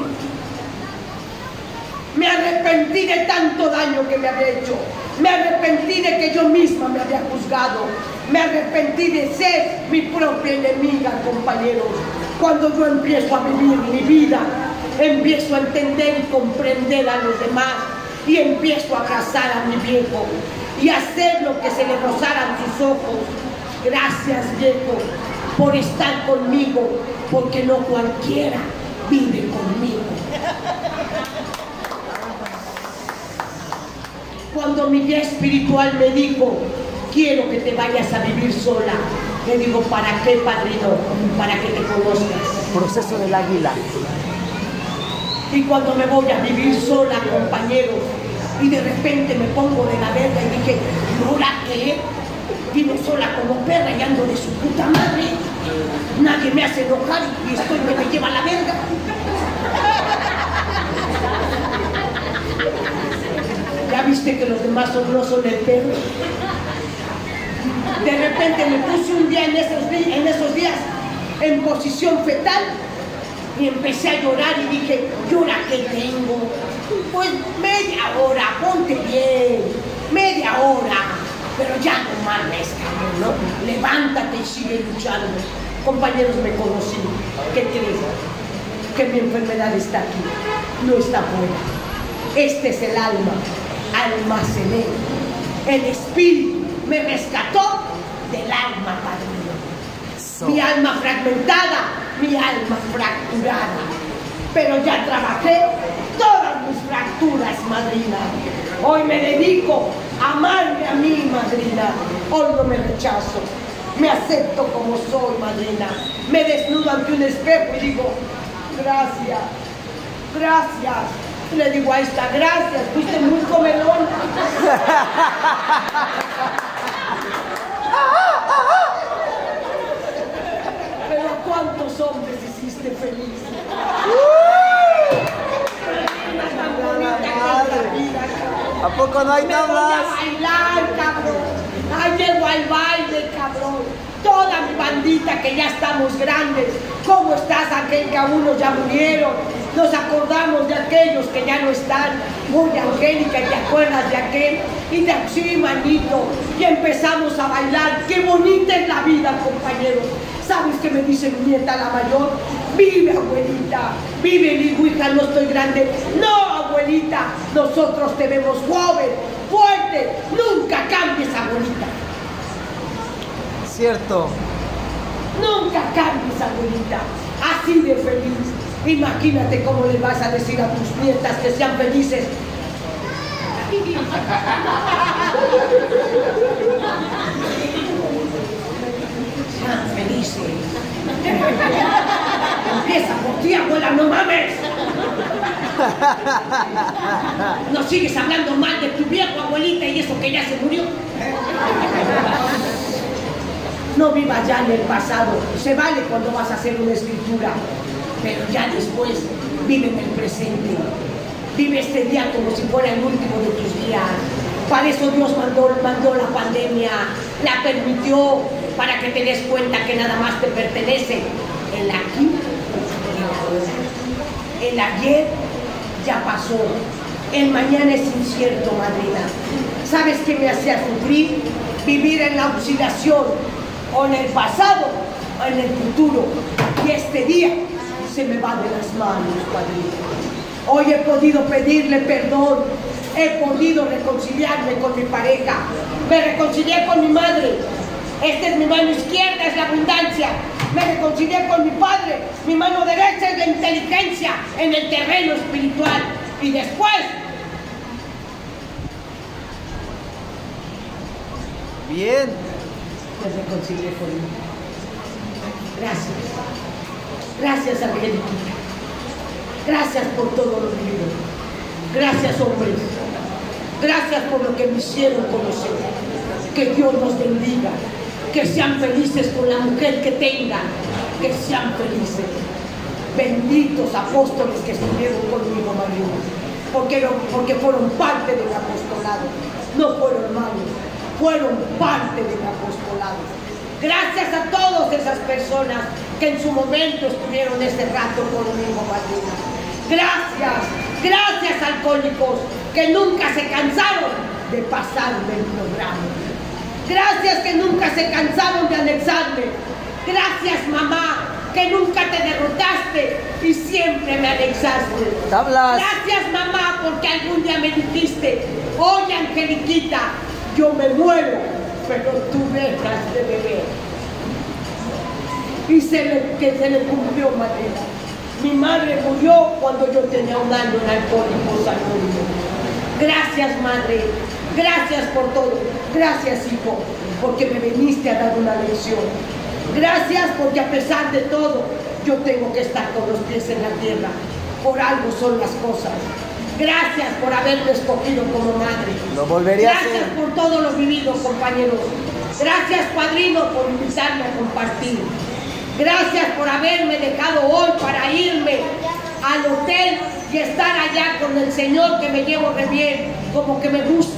Me arrepentí de tanto daño que me había hecho. Me arrepentí de que yo misma me había juzgado. Me arrepentí de ser mi propia enemiga, compañeros. Cuando yo empiezo a vivir mi vida, empiezo a entender y comprender a los demás, y empiezo a abrazar a mi viejo y hacer lo que se le rozaran sus ojos. Gracias, viejo, por estar conmigo, porque no cualquiera vive conmigo. Cuando mi guía espiritual me dijo, quiero que te vayas a vivir sola, le digo, ¿para qué, padrino? Para que te conozcas. Proceso del águila. Y cuando me voy a vivir sola, compañeros, y de repente me pongo de la verga y dije, ¿y ahora qué? Vivo sola como perra y ando de su puta madre. Nadie me hace enojar y estoy que me lleva a la verga. ¿Ya viste que los demás no son el perro? De repente me puse un día en esos días en posición fetal y empecé a llorar y dije, ¿llora qué tengo? Pues media hora, ponte bien, media hora, pero ya no mames, cabrón, ¿no? Levántate y sigue luchando. Compañeros, me conocí. ¿Qué crees? Que mi enfermedad está aquí, no está fuera. Este es el alma, almacené. El espíritu me rescató del alma, padrino. Mi alma fragmentada, mi alma fracturada. Pero ya trabajé todas mis fracturas, madrina. Hoy me dedico a amarme a mí, madrina. Hoy no me rechazo. Me acepto como soy, madrina. Me desnudo ante un espejo y digo, gracias, gracias, Le digo, ahí está, gracias, fuiste muy comelona. Pero ¿a cuántos hombres hiciste feliz? ¿A poco no hay tablas? Me voy a bailar, cabrón. Ay, llego al baile, cabrón. Toda mi bandita que ya estamos grandes. ¿Cómo estás? Aquel que algunos ya murieron. Nos acordamos de aquellos que ya no están. Oye, Angélica, ¿te acuerdas de aquel? Y de sí, manito. Y empezamos a bailar. Qué bonita es la vida, compañeros. ¿Sabes qué me dice mi nieta la mayor? Vive, abuelita. Vive, digo, hija, no estoy grande. No, abuelita. Nosotros te vemos joven, fuerte. Nunca cambies, abuelita. Cierto. Nunca cambies, abuelita. Así de feliz. Imagínate cómo le vas a decir a tus nietas que sean felices. Sean felices. Empieza por ti, abuela, no mames. No sigues hablando mal de tu viejo, abuelita, y eso que ya se murió. No vivas ya en el pasado. Se vale cuando vas a hacer una escritura, pero ya después vive en el presente. Vive este día como si fuera el último de tus días. Para eso Dios mandó la pandemia, la permitió, para que te des cuenta que nada más te pertenece el aquí y el ahora. El ayer ya pasó, el mañana es incierto, madrina. ¿Sabes qué me hacía sufrir? Vivir en la oscilación, o en el pasado, o en el futuro. Y este día se me va de las manos, padrino. Hoy he podido pedirle perdón, he podido reconciliarme con mi pareja, me reconcilié con mi madre. Esta es mi mano izquierda, es la abundancia. Me reconcilié con mi padre, mi mano derecha es la inteligencia en el terreno espiritual. Y después, bien, me reconcilié con mi padre. Gracias. Gracias, Angélica. Gracias por todo lo vivido. Gracias, hombres. Gracias por lo que me hicieron conocer. Que Dios nos bendiga. Que sean felices con la mujer que tengan. Que sean felices. Benditos apóstoles que estuvieron conmigo, María. Porque fueron parte del apostolado. No fueron malos. Fueron parte del apostolado. Gracias a todas esas personas que en su momento estuvieron ese rato conmigo, María. Gracias, gracias, alcohólicos, que nunca se cansaron de pasarme el programa. Gracias, que nunca se cansaron de anexarme. Gracias, mamá, que nunca te derrotaste y siempre me anexaste. tablas. Gracias, mamá, porque algún día me dijiste, oye, Angeliquita, yo me muero, pero tú dejas de beber. Y que se le cumplió, madre. Mi madre murió cuando yo tenía 1 año en Alcohólicos Anónimos. Gracias, madre. Gracias por todo. Gracias, hijo, porque me viniste a dar una lección. Gracias porque a pesar de todo, yo tengo que estar con los pies en la tierra. Por algo son las cosas. Gracias por haberme escogido como madre. Lo volvería a hacer. Gracias por todo lo vivido, compañeros. Gracias, padrino, por invitarme a compartir. Gracias por haberme dejado hoy para irme al hotel y estar allá con el Señor, que me llevo re bien, como que me gusta.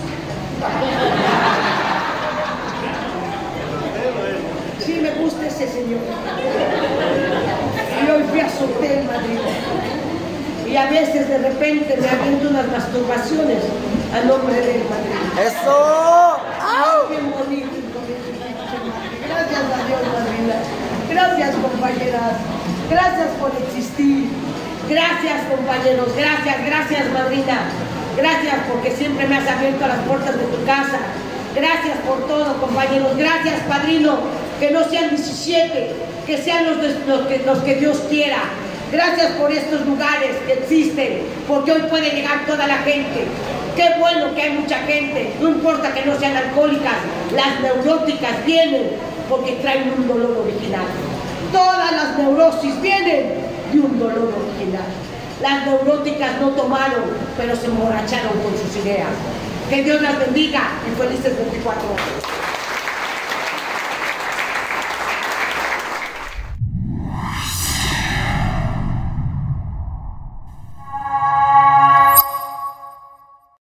Sí, me gusta ese Señor. Y hoy fui a su hotel, Madrid. Y a veces de repente me aviento unas masturbaciones a nombre del Madrid. ¡Eso! Bien bonito. Gracias a Dios, madrina. Gracias, compañeras. Gracias por existir. Gracias, compañeros. Gracias, madrina. Gracias porque siempre me has abierto las puertas de tu casa. Gracias por todo, compañeros. Gracias, padrino. Que no sean 17, que sean los que Dios quiera. Gracias por estos lugares que existen, porque hoy puede llegar toda la gente. Qué bueno que hay mucha gente. No importa que no sean alcohólicas, las neuróticas vienen porque traen un dolor original. Todas las neurosis vienen de un dolor original. Las neuróticas no tomaron, pero se emborracharon con sus ideas. Que Dios las bendiga y felices 24 horas.